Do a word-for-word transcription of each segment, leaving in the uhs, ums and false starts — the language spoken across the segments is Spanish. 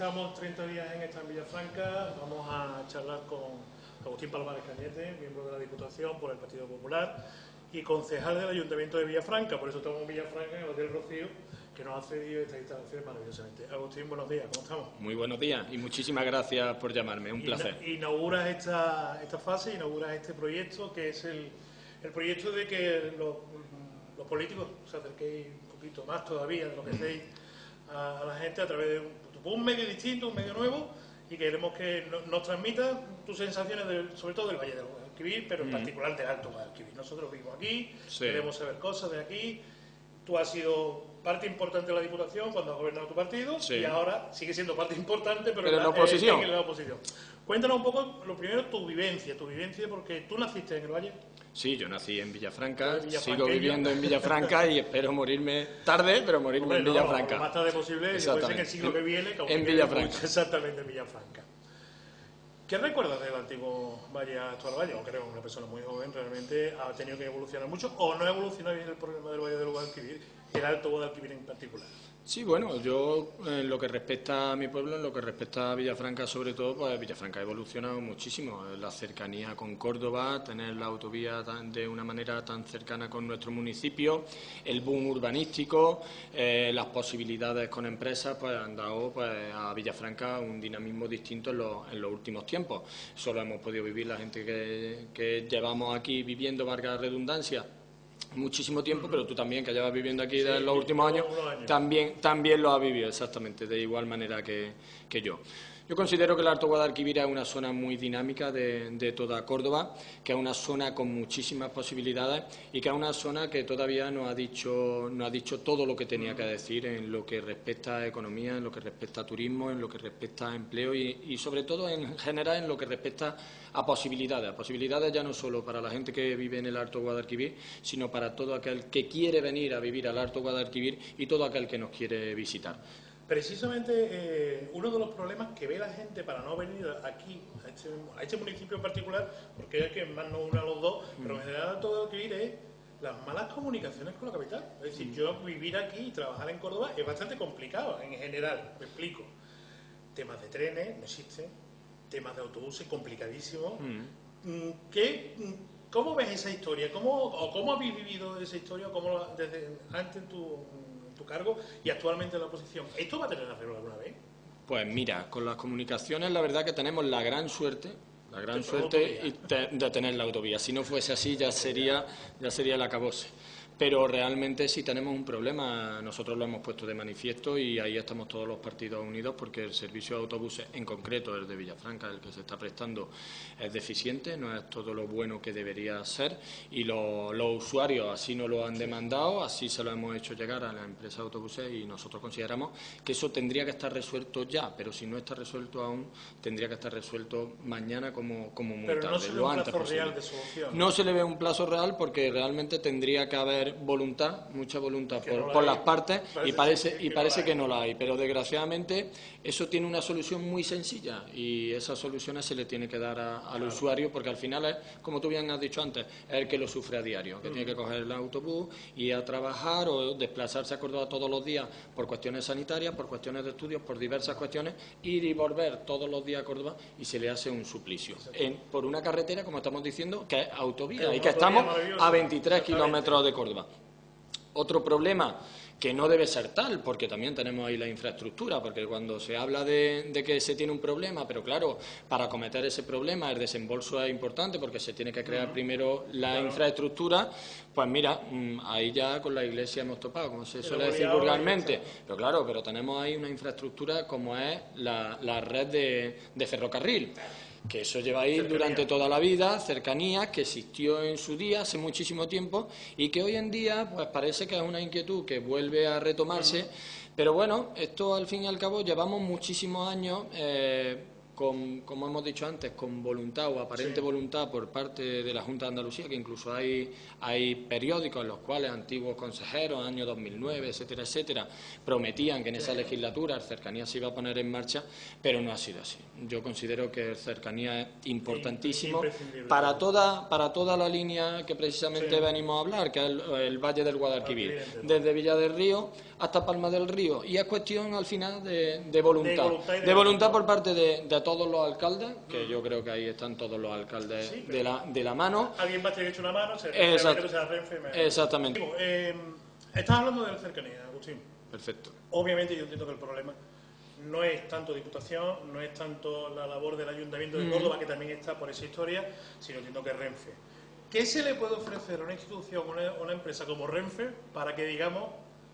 Estamos treinta días en esta en Villafranca. Vamos a charlar con Agustín Palomares Cañete, miembro de la Diputación por el Partido Popular y concejal del Ayuntamiento de Villafranca. Por eso estamos en Villafranca, en el Hotel Rocío, que nos ha cedido estas instalaciones maravillosamente. Agustín, buenos días, ¿cómo estamos? Muy buenos días y muchísimas gracias por llamarme, un placer. Inauguras esta, esta fase, inauguras este proyecto, que es el, el proyecto de que los, los políticos se acerquéis un poquito más todavía de lo que hacéis a, a la gente a través de un, un medio distinto, un medio nuevo, y queremos que no, nos transmita tus sensaciones, de, sobre todo del Valle del Guadalquivir, pero en mm. particular del Alto Guadalquivir. Nosotros vivimos aquí, sí. queremos saber cosas de aquí. Tú has sido parte importante de la Diputación cuando has gobernado tu partido, sí. y ahora sigue siendo parte importante, pero, pero en, la, la oposición. en la oposición. Cuéntanos un poco, lo primero, tu vivencia, tu vivencia, porque tú naciste en el Valle. Sí, yo nací en Villafranca, sigo viviendo en Villafranca y espero morirme tarde, pero morirme Hombre, en Villafranca. No, lo más tarde posible, después en el siglo que viene, que en Villafranca. Exactamente, en Villafranca. ¿Qué recuerdas del antiguo Valle actual Valle? Aunque eres una persona muy joven, realmente ha tenido que evolucionar mucho, o no evolucionó bien el problema del Valle del Guadalquivir, el Alto Guadalquivir en particular. Sí, bueno, yo en lo que respecta a mi pueblo, en lo que respecta a Villafranca sobre todo, pues Villafranca ha evolucionado muchísimo. La cercanía con Córdoba, tener la autovía tan, de una manera tan cercana con nuestro municipio, el boom urbanístico, eh, las posibilidades con empresas, pues han dado pues, a Villafranca un dinamismo distinto en los, en los últimos tiempos. Solo hemos podido vivir la gente que, que llevamos aquí viviendo, valga la redundancia, muchísimo tiempo, pero tú también, que llevas viviendo aquí sí, en los últimos años, años, también también lo has vivido exactamente, de igual manera que, que yo. Yo considero que el Alto Guadalquivir es una zona muy dinámica de, de toda Córdoba, que es una zona con muchísimas posibilidades y que es una zona que todavía no ha dicho, no ha dicho todo lo que tenía que decir en lo que respecta a economía, en lo que respecta a turismo, en lo que respecta a empleo y, y sobre todo en general en lo que respecta a posibilidades. A posibilidades ya no solo para la gente que vive en el Alto Guadalquivir, sino para todo aquel que quiere venir a vivir al Alto Guadalquivir y todo aquel que nos quiere visitar. Precisamente eh, uno de los problemas que ve la gente para no venir aquí, a este, a este municipio en particular, porque es que más no uno a los dos, mm. pero en general todo lo que ir es las malas comunicaciones con la capital. Es decir, mm. yo vivir aquí y trabajar en Córdoba es bastante complicado en general, me explico. Temas de trenes, no existen, temas de autobuses, complicadísimos. Mm. ¿Qué, ¿Cómo ves esa historia? ¿Cómo, o ¿Cómo habéis vivido esa historia cómo desde antes tu... tu cargo y actualmente en la oposición? ¿Esto va a tener arreglo alguna vez? Pues mira, con las comunicaciones la verdad que tenemos la gran suerte, la gran suerte de tener la autovía. Si no fuese así ya sería, ya sería el acabose. Pero realmente sí tenemos un problema, nosotros lo hemos puesto de manifiesto y ahí estamos todos los partidos unidos porque el servicio de autobuses, en concreto el de Villafranca, el que se está prestando, es deficiente, no es todo lo bueno que debería ser y lo, los usuarios así nos lo han demandado, así se lo hemos hecho llegar a la empresa de autobuses y nosotros consideramos que eso tendría que estar resuelto ya, pero si no está resuelto aún, tendría que estar resuelto mañana como, como muy pero tarde, no se lo ve antes un plazo posible. Real de solución. No se le ve un plazo real porque realmente tendría que haber voluntad, mucha voluntad por, no por hay, las partes parece y parece, que y parece no que no la hay, pero desgraciadamente eso tiene una solución muy sencilla y esas soluciones se le tiene que dar a, al claro. usuario porque al final es, como tú bien has dicho antes, es el que lo sufre a diario, que mm. tiene que coger el autobús, ir a trabajar o desplazarse a Córdoba todos los días por cuestiones sanitarias, por cuestiones de estudios, por diversas cuestiones, ir y volver todos los días a Córdoba y se le hace un suplicio. En, por una carretera, como estamos diciendo, que es autovía es y que estamos a veintitrés kilómetros de Córdoba. Otro problema que no debe ser tal, porque también tenemos ahí la infraestructura, porque cuando se habla de, de que se tiene un problema, pero claro, para acometer ese problema el desembolso es importante porque se tiene que crear uh-huh. primero la claro. infraestructura, pues mira, ahí ya con la Iglesia hemos topado, como se suele decir vulgarmente, pero claro, pero tenemos ahí una infraestructura como es la, la red de, de ferrocarril, que eso lleva ahí cercanía. Durante toda la vida, cercanía, que existió en su día, hace muchísimo tiempo, y que hoy en día pues parece que es una inquietud que vuelve a retomarse, uh-huh. pero bueno, esto al fin y al cabo llevamos muchísimos años eh, con, como hemos dicho antes, con voluntad o aparente sí. voluntad por parte de la Junta de Andalucía, que incluso hay, hay periódicos en los cuales antiguos consejeros, año dos mil nueve, etcétera, etcétera, prometían que en esa legislatura el Cercanía se iba a poner en marcha, pero no ha sido así. Yo considero que el Cercanía es importantísimo para toda, para toda la línea que precisamente sí. venimos a hablar, que es el, el Valle del Guadalquivir, desde Villa del Río hasta Palma del Río, y es cuestión al final de, de voluntad, de voluntad, de de voluntad por parte de, de todos los alcaldes, que mm. yo creo que ahí están todos los alcaldes sí, de, la, de la mano. Alguien va a tener hecho una mano, se Exact se Renfe, me... Exactamente. Eh, estás hablando de la Cercanía, Agustín. Perfecto. Obviamente yo entiendo que el problema no es tanto Diputación, no es tanto la labor del Ayuntamiento de mm. Córdoba, que también está por esa historia, sino entiendo que Renfe. ¿Qué se le puede ofrecer a una institución, a una, una empresa como Renfe, para que, digamos,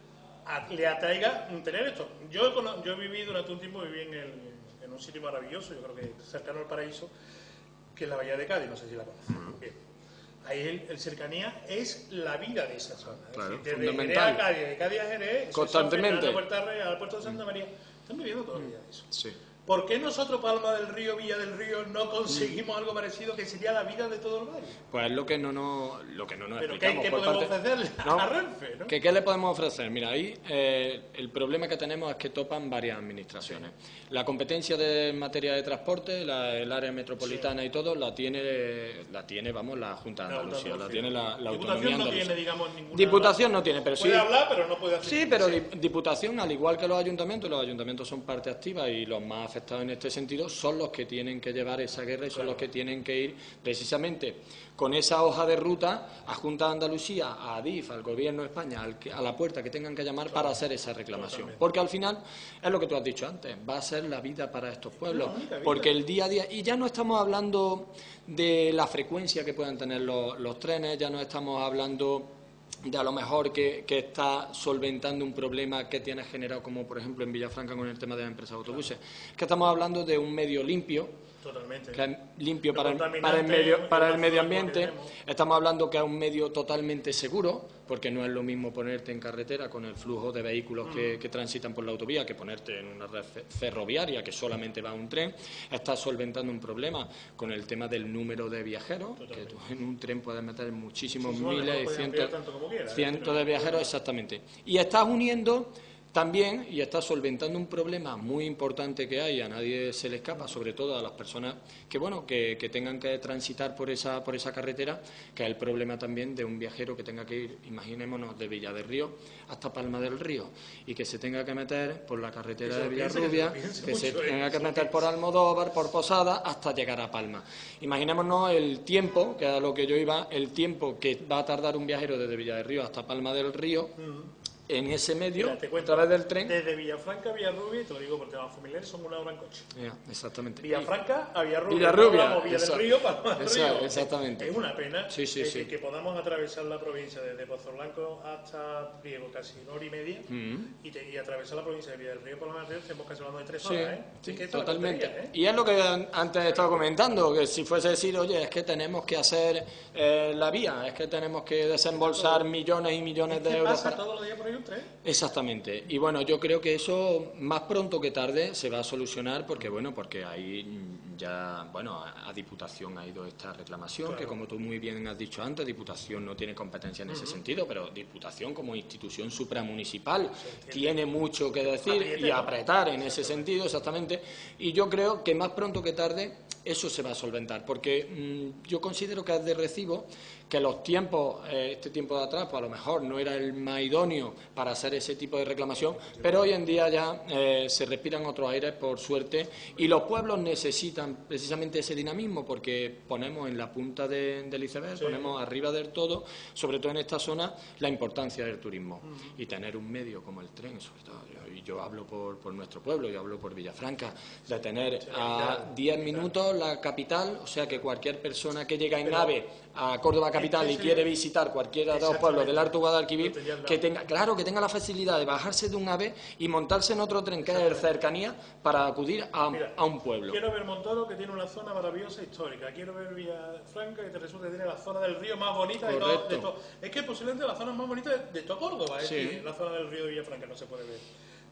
a, le atraiga tener esto? Yo, yo he vivido durante un tiempo, viví en, el, en un sitio maravilloso, yo creo que cercano al paraíso, que es la Bahía de Cádiz, no sé si la conocen. Mm. Bien. Ahí el, el Cercanía es la vida de esa zona. Claro, es decir, desde Jerez a Cádiz, de Cádiz a Jerez, constantemente. A Puerta Real, al puerto de Santa María, están viviendo todavía mm. eso. Sí. ¿Por qué nosotros, Palma del Río, Villa del Río, no conseguimos algo parecido que sería la vida de todo el valle? Pues lo que no nos, lo que no nos ¿Pero explicamos qué, qué por podemos parte... ofrecerle ¿no? a Renfe? ¿No? ¿Qué, ¿Qué le podemos ofrecer? Mira, ahí eh, el problema que tenemos es que topan varias administraciones. Sí. La competencia de en materia de transporte, la, el área metropolitana sí. y todo, la tiene, la tiene, vamos, la Junta de Andalucía, la, la tiene la, la autonomía no andaluza. Tiene, digamos, ninguna... Diputación no tiene, pero puede sí... Puede hablar, pero no puede hacer... Sí, pero sí. Diputación, al igual que los ayuntamientos, los ayuntamientos son parte activa y los más afectados en este sentido son los que tienen que llevar esa guerra y son claro. los que tienen que ir precisamente con esa hoja de ruta a Junta de Andalucía, a Adif, al Gobierno de España, al que, a la puerta que tengan que llamar claro. para hacer esa reclamación. Totalmente. Porque al final, es lo que tú has dicho antes, va a ser la vida para estos pueblos. No, porque el día a día, y ya no estamos hablando de la frecuencia que puedan tener los, los trenes, ya no estamos hablando de a lo mejor que, que está solventando un problema que tiene generado, como por ejemplo en Villafranca con el tema de las empresas de autobuses, que estamos hablando de un medio limpio, totalmente. Que es limpio para el, para el medio, para el medio ambiente, estamos hablando que es un medio totalmente seguro, porque no es lo mismo ponerte en carretera con el flujo de vehículos mm. que, que transitan por la autovía que ponerte en una red ferroviaria que solamente va un tren. Estás solventando un problema con el tema del número de viajeros, totalmente. Que tú en un tren puedes meter muchísimos sí, miles y cientos, quiera, cientos ¿eh? de viajeros, exactamente. Y estás uniendo también, y está solventando un problema muy importante que hay, a nadie se le escapa, sobre todo a las personas que bueno que, que tengan que transitar por esa por esa carretera, que es el problema también de un viajero que tenga que ir, imaginémonos, de Villa del Río hasta Palma del Río, y que se tenga que meter por la carretera de Villarrubia, que, se, que se tenga que meter por Almodóvar, por Posada, hasta llegar a Palma. Imaginémonos el tiempo, que es a lo que yo iba, el tiempo que va a tardar un viajero desde Villa del Río hasta Palma del Río, mm. en ese medio, Mira, te cuento, a través del tren. Desde Villafranca a Villarrubia, y te lo digo por temas familiares, son una hora en coche. Yeah, exactamente. Villafranca a Villarrubia, Villarrubia no Villa del Río, Palma del Río. Exactamente. Es una pena sí, sí, que, sí. que podamos atravesar la provincia desde Pozo Blanco hasta Priego, casi una hora y media, mm-hmm. y, te, y atravesar la provincia de Villa del Río, Palma del Río, estamos casi hablando de tres horas, ¿eh? Sí, es que totalmente. ¿eh? Y es lo que antes he estado comentando, que si fuese decir, oye, es que tenemos que hacer eh, la vía, es que tenemos que desembolsar todo. millones y millones de euros. ¿Pasa para... todos los días por ahí un tren? Exactamente. Y bueno, yo creo que eso más pronto que tarde se va a solucionar porque bueno, porque ahí ya, bueno, a, a Diputación ha ido esta reclamación, claro. que como tú muy bien has dicho antes, Diputación no tiene competencia en uh-huh. ese sentido, pero Diputación como institución supramunicipal sí, tiene mucho que decir Apriete, y apretar en ese sentido, exactamente, y yo creo que más pronto que tarde eso se va a solventar, porque mmm, yo considero que es de recibo que los tiempos, eh, este tiempo de atrás, pues a lo mejor no era el más idóneo para hacer ese tipo de reclamación, pero hoy en día ya eh, se respiran otros aires, por suerte, y los pueblos necesitan precisamente ese dinamismo, porque ponemos en la punta de, del iceberg, sí. ponemos arriba del todo, sobre todo en esta zona, la importancia del turismo, uh-huh. y tener un medio como el tren, sobre todo, yo, y yo hablo por, por nuestro pueblo, yo hablo por Villafranca, de tener sí, a diez minutos la capital, o sea que cualquier persona que llega en pero, nave a Córdoba capital y quiere visitar cualquiera de los pueblos del Alto Guadalquivir, que tenga, claro, que tenga la facilidad de bajarse de un AVE y montarse en otro tren que es el Cercanía para acudir a, Mira, a un pueblo. Quiero ver Montoro, que tiene una zona maravillosa histórica. Quiero ver Villafranca, que te resulta que tiene la zona del río más bonita de todo, de todo. Es que posiblemente la zona más bonita de, de toda Córdoba, es sí. decir, la zona del río de Villafranca no se puede ver.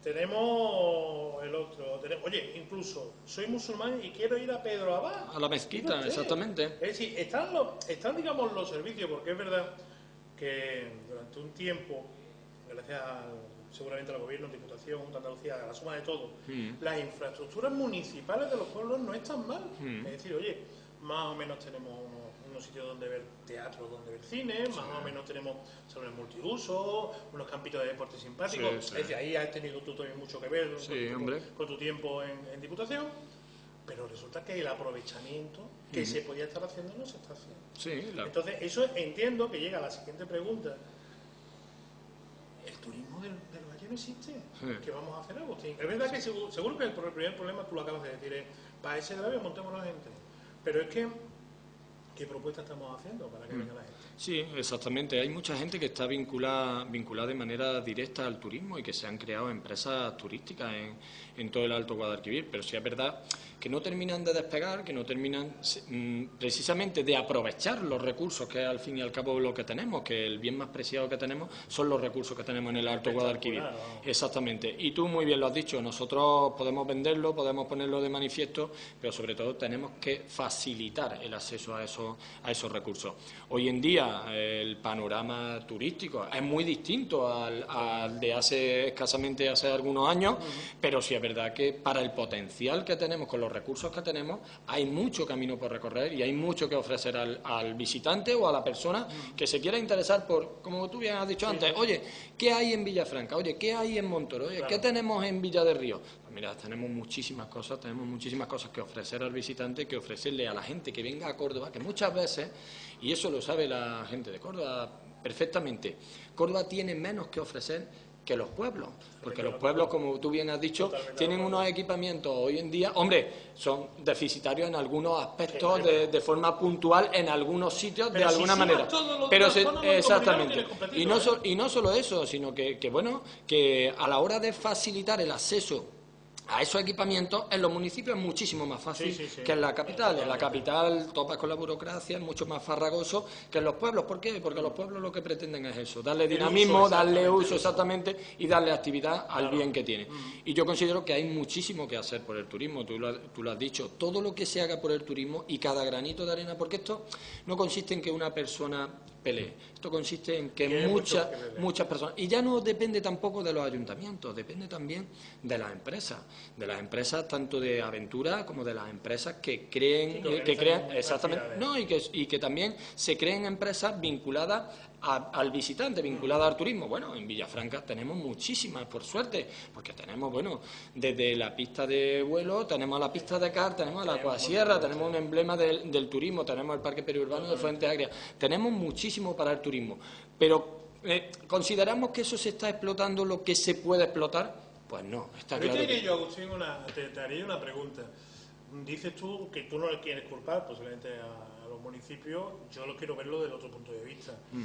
tenemos el otro. Tenemos, oye, incluso soy musulmán y quiero ir a Pedro Abad. A la mezquita, Fíjate. Exactamente. Es decir, están, los, están, digamos, los servicios, porque es verdad que durante un tiempo, gracias al, seguramente al gobierno, Diputación, Junta de Andalucía, a la suma de todo, mm. las infraestructuras municipales de los pueblos no están mal. Mm. Es decir, oye, más o menos tenemos unos, unos sitios donde ver teatro, donde ver cine, sí. más o menos tenemos salones multiuso, unos campitos de deporte simpáticos. Sí, sí. Es decir, ahí has tenido tú también mucho que ver sí, con, hombre. Con, con tu tiempo en, en Diputación. Pero resulta que el aprovechamiento que mm. se podía estar haciendo no se está haciendo. Sí, la... Entonces, eso entiendo que llega a la siguiente pregunta. ¿El turismo del, del Valle no existe? Sí. ¿Qué vamos a hacer, Agustín? Es verdad que seguro, seguro que el primer problema, tú lo acabas de decir, es para ese grave montemos la gente. Pero es que, ¿qué propuestas estamos haciendo para que mm. venga la gente? Sí, exactamente. Hay mucha gente que está vinculada, vinculada de manera directa al turismo y que se han creado empresas turísticas en, en todo el Alto Guadalquivir, pero sí es verdad que no terminan de despegar, que no terminan mmm, precisamente de aprovechar los recursos que al fin y al cabo lo que tenemos, que el bien más preciado que tenemos son los recursos que tenemos en el Alto Guadalquivir. Exactamente. Y tú muy bien lo has dicho, nosotros podemos venderlo, podemos ponerlo de manifiesto, pero sobre todo tenemos que facilitar el acceso a esos, a esos recursos. Hoy en día el panorama turístico es muy distinto al, al de hace escasamente hace algunos años, uh-huh. pero sí es verdad que para el potencial que tenemos con los recursos que tenemos, hay mucho camino por recorrer y hay mucho que ofrecer al, al visitante o a la persona que se quiera interesar por, como tú bien has dicho sí. antes, oye, ¿qué hay en Villafranca? Oye, ¿qué hay en Montoro? Oye, claro. ¿qué tenemos en Villa del Río? Pues mira, tenemos muchísimas cosas, tenemos muchísimas cosas que ofrecer al visitante, que ofrecerle a la gente que venga a Córdoba, que muchas veces, y eso lo sabe la gente de Córdoba perfectamente, Córdoba tiene menos que ofrecer que los pueblos, porque los pueblos, como tú bien has dicho, tienen unos equipamientos hoy en día, hombre, son deficitarios en algunos aspectos de, de forma puntual en algunos sitios pero de si alguna manera, pero se, exactamente, y no, so, y no solo eso, sino que, que bueno, que a la hora de facilitar el acceso a esos equipamientos en los municipios es muchísimo más fácil sí, sí, sí. que en la capital. En la capital topas con la burocracia, es mucho más farragoso que en los pueblos. ¿Por qué? Porque los pueblos lo que pretenden es eso, darle dinamismo, darle uso exactamente y darle actividad al claro. bien que tiene. Y yo considero que hay muchísimo que hacer por el turismo, tú lo, tú lo has dicho, todo lo que se haga por el turismo y cada granito de arena, porque esto no consiste en que una persona pelee, esto consiste en que muchas, muchas personas, y ya no depende tampoco de los ayuntamientos, depende también de las empresas, de las empresas tanto de aventura como de las empresas que creen, sí, que crean, exactamente, no, y que, y que también se creen empresas vinculadas a, al visitante, vinculadas al turismo. Bueno, en Villafranca tenemos muchísimas, por suerte, porque tenemos, bueno, desde la pista de vuelo, tenemos la pista de kart, tenemos la Acuasierra, tenemos un emblema del, del turismo, tenemos el Parque Periurbano de Fuente Agria, tenemos muchísimo para el turismo, pero eh, ¿consideramos que eso se está explotando lo que se puede explotar? Pues no, está pero claro. Te, que... yo, Agustín, una, te, te haría una pregunta. Dices tú que tú no le quieres culpar posiblemente a, a los municipios, yo lo quiero verlo del otro punto de vista. Mm.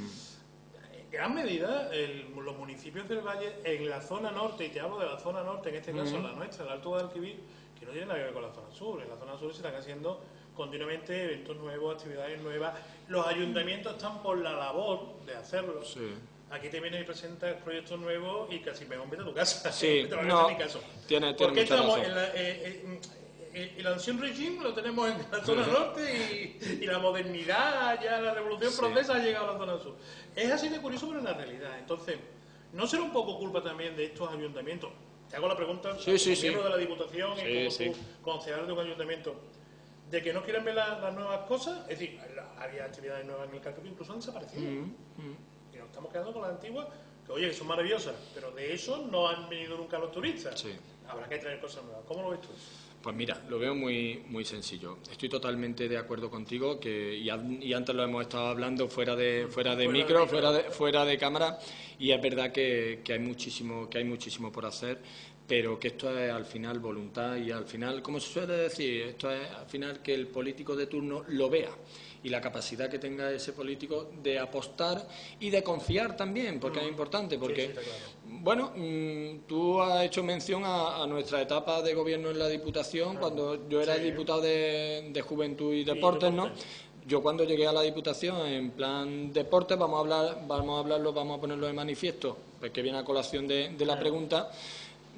En gran medida, el, los municipios del Valle, en la zona norte, y te hablo de la zona norte, en este caso mm. la nuestra, el Alto Guadalquivir, que no tiene nada que ver con la zona sur. En la zona sur se están haciendo continuamente eventos nuevos, actividades nuevas. Los ayuntamientos están por la labor de hacerlo. Sí. Aquí te vienen y presentas proyectos nuevos y casi mejor vete a tu casa. Sí, no, mi caso. Tiene, tiene porque mucha estamos razón. en la, eh, eh, el ancien regime lo tenemos en la zona norte y, y la modernidad, ya la revolución sí. francesa ha llegado a la zona sur. Es así de curioso, pero en la realidad. Entonces, ¿no será un poco culpa también de estos ayuntamientos? Te hago la pregunta, sí, sí, miembro sí. de la Diputación sí, y como sí. tú, concejal de un ayuntamiento, de que no quieren ver la, las nuevas cosas. Es decir, había actividades nuevas en el campo que incluso han desaparecido. Mm, mm. Y nos estamos quedando con las antiguas, que oye, que son maravillosas, pero de eso no han venido nunca los turistas. Sí. Habrá que traer cosas nuevas. ¿Cómo lo ves tú? Pues mira, lo veo muy muy sencillo. Estoy totalmente de acuerdo contigo, que y, a, y antes lo hemos estado hablando fuera de fuera de fuera micro, de fuera de fuera de cámara, y es verdad que, que hay muchísimo que hay muchísimo por hacer, pero que esto es al final voluntad y al final, como se suele decir, esto es al final que el político de turno lo vea y la capacidad que tenga ese político de apostar y de confiar también, porque mm. es importante, porque, sí, sí, claro. bueno, mmm, tú has hecho mención a, a nuestra etapa de gobierno en la Diputación, ah, cuando yo era sí. diputado de, de Juventud y Deportes, ¿no? Yo cuando llegué a la Diputación en plan deportes, vamos a hablar, vamos a hablarlo, vamos a ponerlo de manifiesto, pues que viene a colación de, de la pregunta.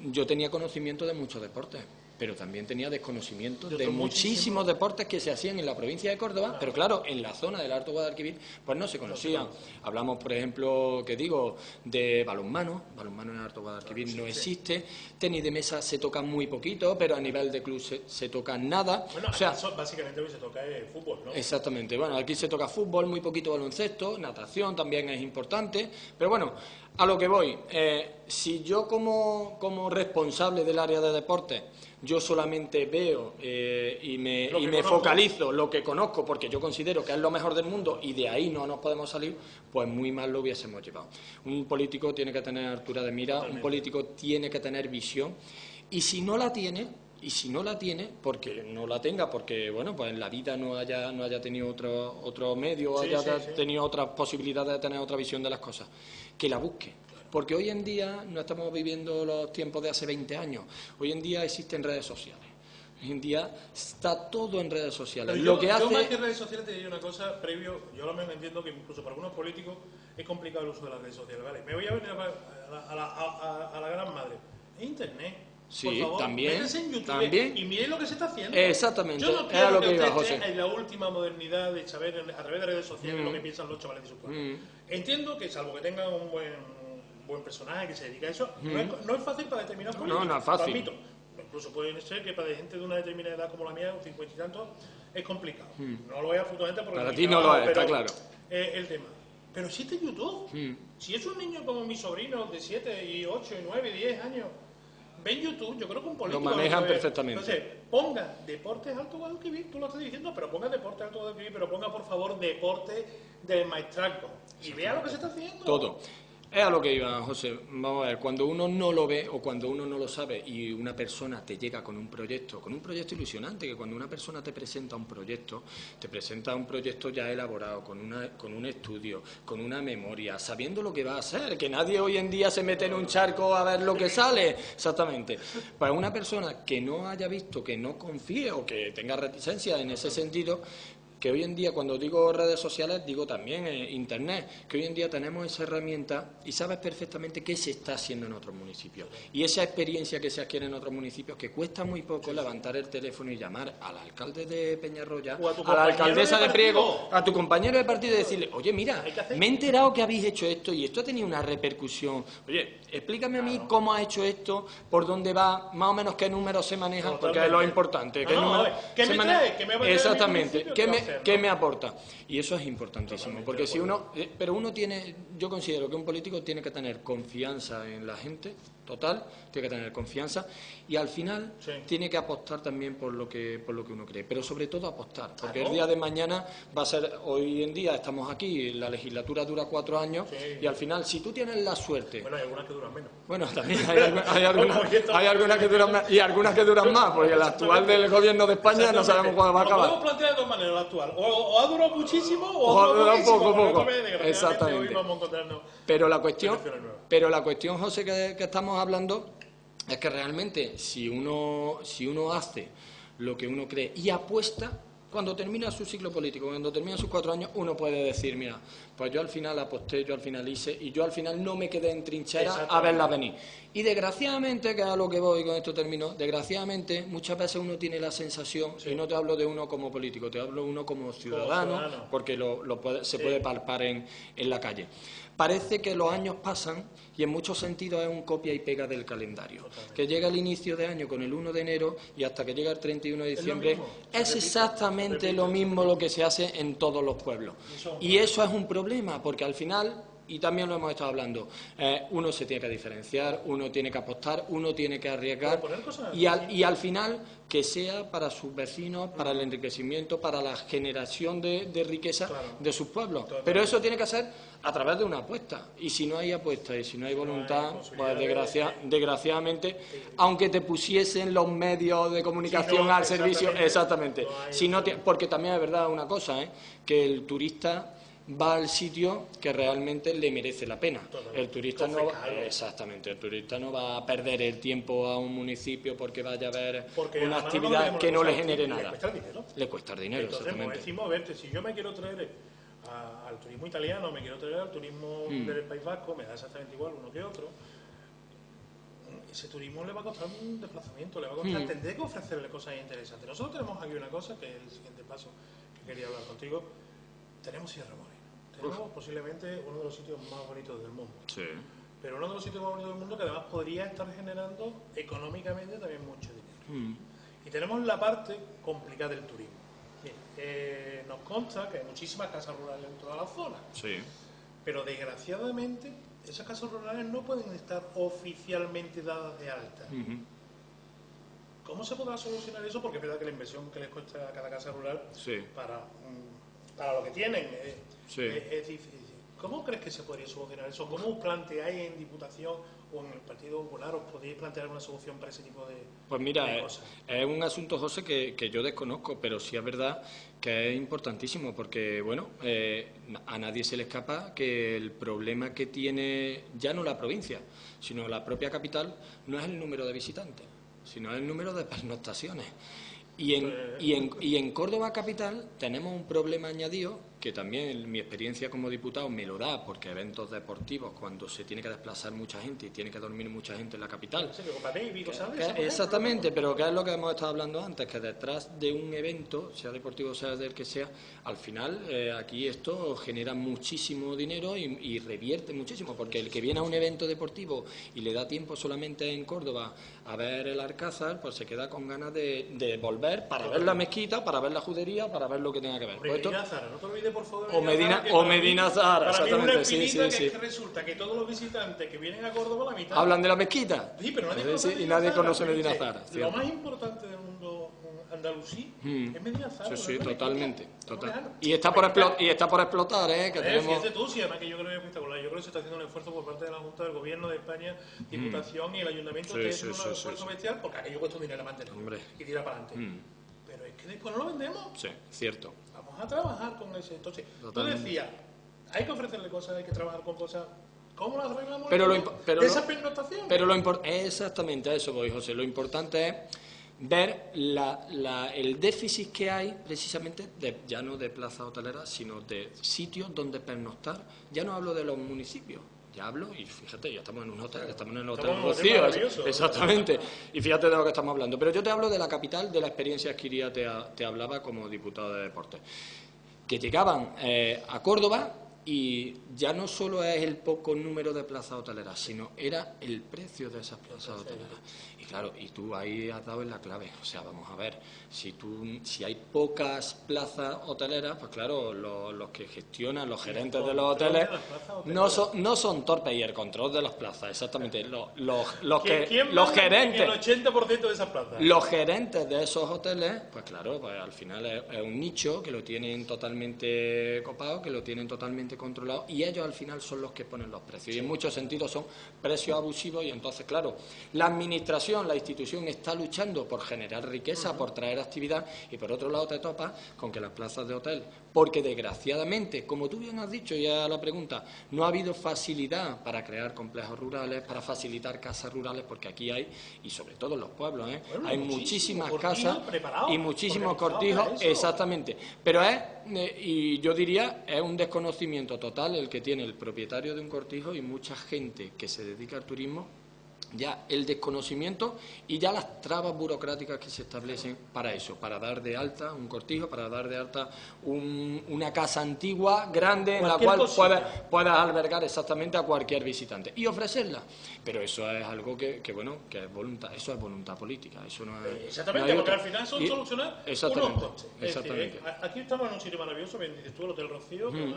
yo tenía conocimiento de muchos deportes, pero también tenía desconocimiento Yo de soy muchísimos muchísimo. deportes que se hacían en la provincia de Córdoba, Claro. pero claro, en la zona del Alto Guadalquivir, pues no se conocían. Hablamos, por ejemplo, que digo, de balonmano, balonmano en el Alto Guadalquivir Claro, no sí, existe, tenis de mesa se toca muy poquito, pero a nivel de club se, se toca nada. Bueno, o sea, aquí so- básicamente lo que se toca es fútbol, ¿no? exactamente, bueno, aquí se toca fútbol, muy poquito baloncesto, natación también es importante, pero bueno, a lo que voy, eh, si yo como, como responsable del área de deportes, yo solamente veo eh, y me, Lo y que me conozco. focalizo lo que conozco, porque yo considero que es lo mejor del mundo y de ahí no nos podemos salir, pues muy mal lo hubiésemos llevado. Un político tiene que tener altura de mira, Totalmente. un político tiene que tener visión, y si no la tiene... Y si no la tiene, porque no la tenga, porque bueno, pues en la vida no haya, no haya tenido otro, otro medio, Sí, haya sí, sí. tenido otras posibilidades de tener otra visión de las cosas, que la busque. Porque hoy en día no estamos viviendo los tiempos de hace veinte años. Hoy en día existen redes sociales. Hoy en día está todo en redes sociales. Pero Lo yo, que yo hace... más que redes sociales te diría una cosa previo, yo lo menos entiendo que incluso para algunos políticos es complicado el uso de las redes sociales, ¿vale? Me voy a venir a la, a la, a, a, a la gran madre. Internet. Sí, Por favor, también, métanse en YouTube también. y miren lo que se está haciendo. Exactamente, Yo no es a quiero lo que, que iba, usted José. esté en la última modernidad de saber en- a través de redes sociales Mm. lo que piensan los chavales de sus padres. Mm. Entiendo que salvo que tengan un buen, un buen personaje que se dedica a eso, no, es, no es fácil para determinados No, políticos. no es fácil. Lo admito. Incluso puede ser que para gente de una determinada edad como la mía, un cincuenta y tantos, es complicado. No lo es absolutamente porque Para mi ti no lo trabajo, es, está pero, claro. eh, el tema. Pero existe YouTube. Mm. Si es un niño como mi sobrino de siete y ocho y nueve y diez años, ven YouTube, yo creo que un político... Lo manejan sabe. perfectamente. Entonces, ponga Deportes Alto Guadalquivir, tú lo estás diciendo, pero ponga Deportes Alto Guadalquivir, pero ponga por favor Deporte del Maestrazgo. Y vea lo que se está haciendo. Todo. Es a lo que iba, José. Vamos a ver, cuando uno no lo ve o cuando uno no lo sabe y una persona te llega con un proyecto, con un proyecto ilusionante, que cuando una persona te presenta un proyecto, te presenta un proyecto ya elaborado, con, una, con un estudio, con una memoria, sabiendo lo que va a hacer, que nadie hoy en día se mete en un charco a ver lo que sale. Exactamente. Para una persona que no haya visto, que no confíe o que tenga reticencia en ese sentido, que hoy en día, cuando digo redes sociales, digo también eh, Internet, que hoy en día tenemos esa herramienta y sabes perfectamente qué se está haciendo en otros municipios. Y esa experiencia que se adquiere en otros municipios, que cuesta muy poco levantar el teléfono y llamar al alcalde de Peñarroya, O a tu a la alcaldesa compañero de de Priego, partido. a tu compañero de partido y decirle, oye, mira, Hay que hacer- me he enterado que habéis hecho esto y esto ha tenido una repercusión. Oye, explícame a mí Claro. cómo has hecho esto, por dónde va, más o menos qué números se manejan, porque es lo Totalmente. importante. No, ¿Qué no, números a ver, ¿qué se me manejan? trae? ¿Qué me va a traer a mi Exactamente. municipio? ¿Qué ¿Qué va me, a hacer, qué no? me aporta? Y eso es importantísimo, Totalmente porque de si acuerdo. uno, eh, pero uno tiene, yo considero que un político tiene que tener confianza en la gente, total, tiene que tener confianza y al final Sí. tiene que apostar también por lo que por lo que uno cree, pero sobre todo apostar, porque Claro. el día de mañana va a ser, hoy en día estamos aquí, la legislatura dura cuatro años Sí. y al final si tú tienes la suerte, Bueno, hay algunas que duran menos. bueno, también hay, algu- hay algunas, Oye, esto- hay algunas que duran más y algunas que duran más, porque el actual del gobierno de España no sabemos cuándo va a Lo acabar. podemos plantear de dos maneras, el actual. O, o ha durado muchísimo o, O ha ha durado durado poquísimo. poco, porque poco. otra vez, desgraciadamente, Exactamente. hoy vamos a encontrarnos Pero la cuestión, elecciones nuevas. pero la cuestión, José, que, que estamos hablando es que realmente si uno, si uno hace lo que uno cree y apuesta, cuando termina su ciclo político, cuando termina sus cuatro años, uno puede decir, mira, pues yo al final aposté, yo al final hice y yo al final no me quedé en trinchera a verla venir. Y desgraciadamente, que es a lo que voy, con esto termino, desgraciadamente muchas veces uno tiene la sensación, y no te hablo de uno como político, te hablo de uno como ciudadano, ciudadano. porque lo, lo puede- se Sí. puede palpar en, en la calle. Parece que los años pasan y en muchos sentidos es un copia y pega del calendario. Que llega el inicio de año con el uno de enero y hasta que llega el treinta y uno de lo diciembre mismo, se es repite, exactamente se repite. lo mismo lo que se hace en todos los pueblos. Eso- Y eso es un problema porque al final, y también lo hemos estado hablando, eh, uno se tiene que diferenciar, uno tiene que apostar, uno tiene que arriesgar Pero poner cosas y al, y al final que sea para sus vecinos, para el enriquecimiento, para la generación de, de riqueza Claro. de sus pueblos. Totalmente. Pero eso tiene que ser a través de una apuesta. Y si no hay apuesta y si no hay voluntad, pues posibilidades desgracia- desgraciadamente, aunque te pusiesen los medios de comunicación Si no, al servicio, exactamente, exactamente, no hay- si no ti- porque también es verdad una cosa, ¿eh? Que el turista va al sitio que realmente le merece la pena. Totalmente. El turista no va, Confecado. exactamente, el turista no va a perder el tiempo a un municipio porque vaya a ver Porque una además actividad olvidemos que una no cosa, le genere le nada. cuesta el dinero. Le cuesta el dinero, Entonces, como exactamente. decimos, verte, si yo me quiero traer a- al turismo italiano, me quiero traer al turismo Mm. del País Vasco, me da exactamente igual uno que otro. ese turismo le va a costar un desplazamiento, le va a costar, Mm. tendré que ofrecerle cosas interesantes. Nosotros tenemos aquí una cosa, que es el siguiente paso que quería hablar contigo. Tenemos Sierra Morena. Tenemos Uf. posiblemente uno de los sitios más bonitos del mundo. Sí. Pero uno de los sitios más bonitos del mundo que además podría estar generando económicamente también mucho dinero. Mm. Y tenemos la parte complicada del turismo. Bien, eh, nos consta que hay muchísimas casas rurales en toda la zona. Sí. Pero desgraciadamente esas casas rurales no pueden estar oficialmente dadas de alta. Uh-huh. ¿Cómo se podrá solucionar eso? Porque es verdad que la inversión que les cuesta a cada casa rural sí. para, para lo que tienen eh, sí. es, es difícil. ¿Cómo crees que se podría solucionar eso? ¿Cómo os planteáis en Diputación o en el Partido Popular, os podéis plantear una solución para ese tipo de cosas? Pues mira, es, es un asunto, José, que, que yo desconozco, pero sí es verdad que es importantísimo, porque, bueno, eh, a nadie se le escapa que el problema que tiene ya no la provincia, sino la propia capital, no es el número de visitantes, sino el número de pernoctaciones. Y en, y, en, y en Córdoba capital tenemos un problema añadido que también mi experiencia como diputado me lo da, porque eventos deportivos, cuando se tiene que desplazar mucha gente y tiene que dormir mucha gente en la capital. ¿En serio? ¿Baby, cosas de que, exactamente, pero que es lo que hemos estado hablando antes, que detrás de un evento, sea deportivo, sea del que sea, al final eh, aquí esto genera muchísimo dinero y, y revierte muchísimo, porque el que viene a un evento deportivo y le da tiempo solamente en Córdoba a ver el Alcázar, pues se queda con ganas de, de volver para ver la mezquita, para ver la judería, para ver lo que tenga que ver. Hombre, pues esto, Medina Zara, no te olvides, por favor, o Medina, Zara, o Medina Zara, para exactamente, mí una sí, sí, que sí. Es que resulta que todos los visitantes que vienen a Córdoba, la mitad... Hablan de la mezquita. Sí, pero nadie sí, conoce sí, y nadie Zara, conoce Medina ¿viste? Zara. Lo más importante del mundo andalusí Hmm. es Medina Zara. Sí, sí, no totalmente. Mezquita, total. no Y está por explo- y está por explotar, ¿eh? Que Eh, tenemos... Fíjate tú, sí, además que yo creo que es espectacular. Yo creo que se está haciendo un esfuerzo por parte de la Junta del Gobierno de España, Diputación mm. y el Ayuntamiento, sí, que sí, es un sí, esfuerzo sí, bestial, porque aquello cuesta un dinero mantener y tira para adelante. Mm. Pero es que después no lo vendemos. Sí, cierto. Vamos a trabajar con ese. Entonces, Totalmente. tú decías, hay que ofrecerle cosas, hay que trabajar con cosas. ¿Cómo las arreglamos? Pero lo, pero de lo, esa pernoctación. Pero lo importante, exactamente a eso voy, José. Lo importante es ver la, la, el déficit que hay precisamente de, ya no de plazas hoteleras, sino de sitios donde pernoctar. Ya no hablo de los municipios, ya hablo, y fíjate, ya estamos en un hotel, estamos en el Hotel Rocío, exactamente, y fíjate de lo que estamos hablando. Pero yo te hablo de la capital, de la experiencia adquirida, te, te hablaba como diputado de deportes, que llegaban eh, a Córdoba y ya no solo es el poco número de plazas hoteleras, sino era el precio de esas plazas hoteleras. Y claro, y tú ahí has dado en la clave. O sea, vamos a ver, si tú, si hay pocas plazas hoteleras, pues claro, los, los que gestionan, los gerentes de los hoteles, no son, no son torpes, y el control de las plazas, exactamente. Los, los, los, que, ¿Quién los gerentes, el ochenta por ciento de esas plazas? Los gerentes de esos hoteles, pues claro, pues al final es, es un nicho que lo tienen totalmente copado, que lo tienen totalmente controlado, y ellos al final son los que ponen los precios. Y en muchos sentidos son precios abusivos, y entonces, claro, la administración, la institución está luchando por generar riqueza, uh-huh. por traer actividad, y por otro lado te topas con que las plazas de hotel, porque desgraciadamente, como tú bien has dicho ya la pregunta, no ha habido facilidad para crear complejos rurales, para facilitar casas rurales, porque aquí hay, y sobre todo en los pueblos, ¿eh? bueno, hay muchísimas casas y muchísimos cortijos, exactamente, pero es, eh, y yo diría, es un desconocimiento total el que tiene el propietario de un cortijo y mucha gente que se dedica al turismo, ya el desconocimiento y ya las trabas burocráticas que se establecen para eso, para dar de alta un cortijo, para dar de alta un, una casa antigua, grande, en la cual puedas, puedas albergar exactamente a cualquier visitante y ofrecerla. Pero eso es algo que, que bueno, que es voluntad, eso es voluntad política, eso no es... Exactamente, no porque al final son y, solucionar exactamente, unos costes. Exactamente. Es decir, aquí estamos en un sitio maravilloso, bien dices tú, el Hotel Rocío, mm.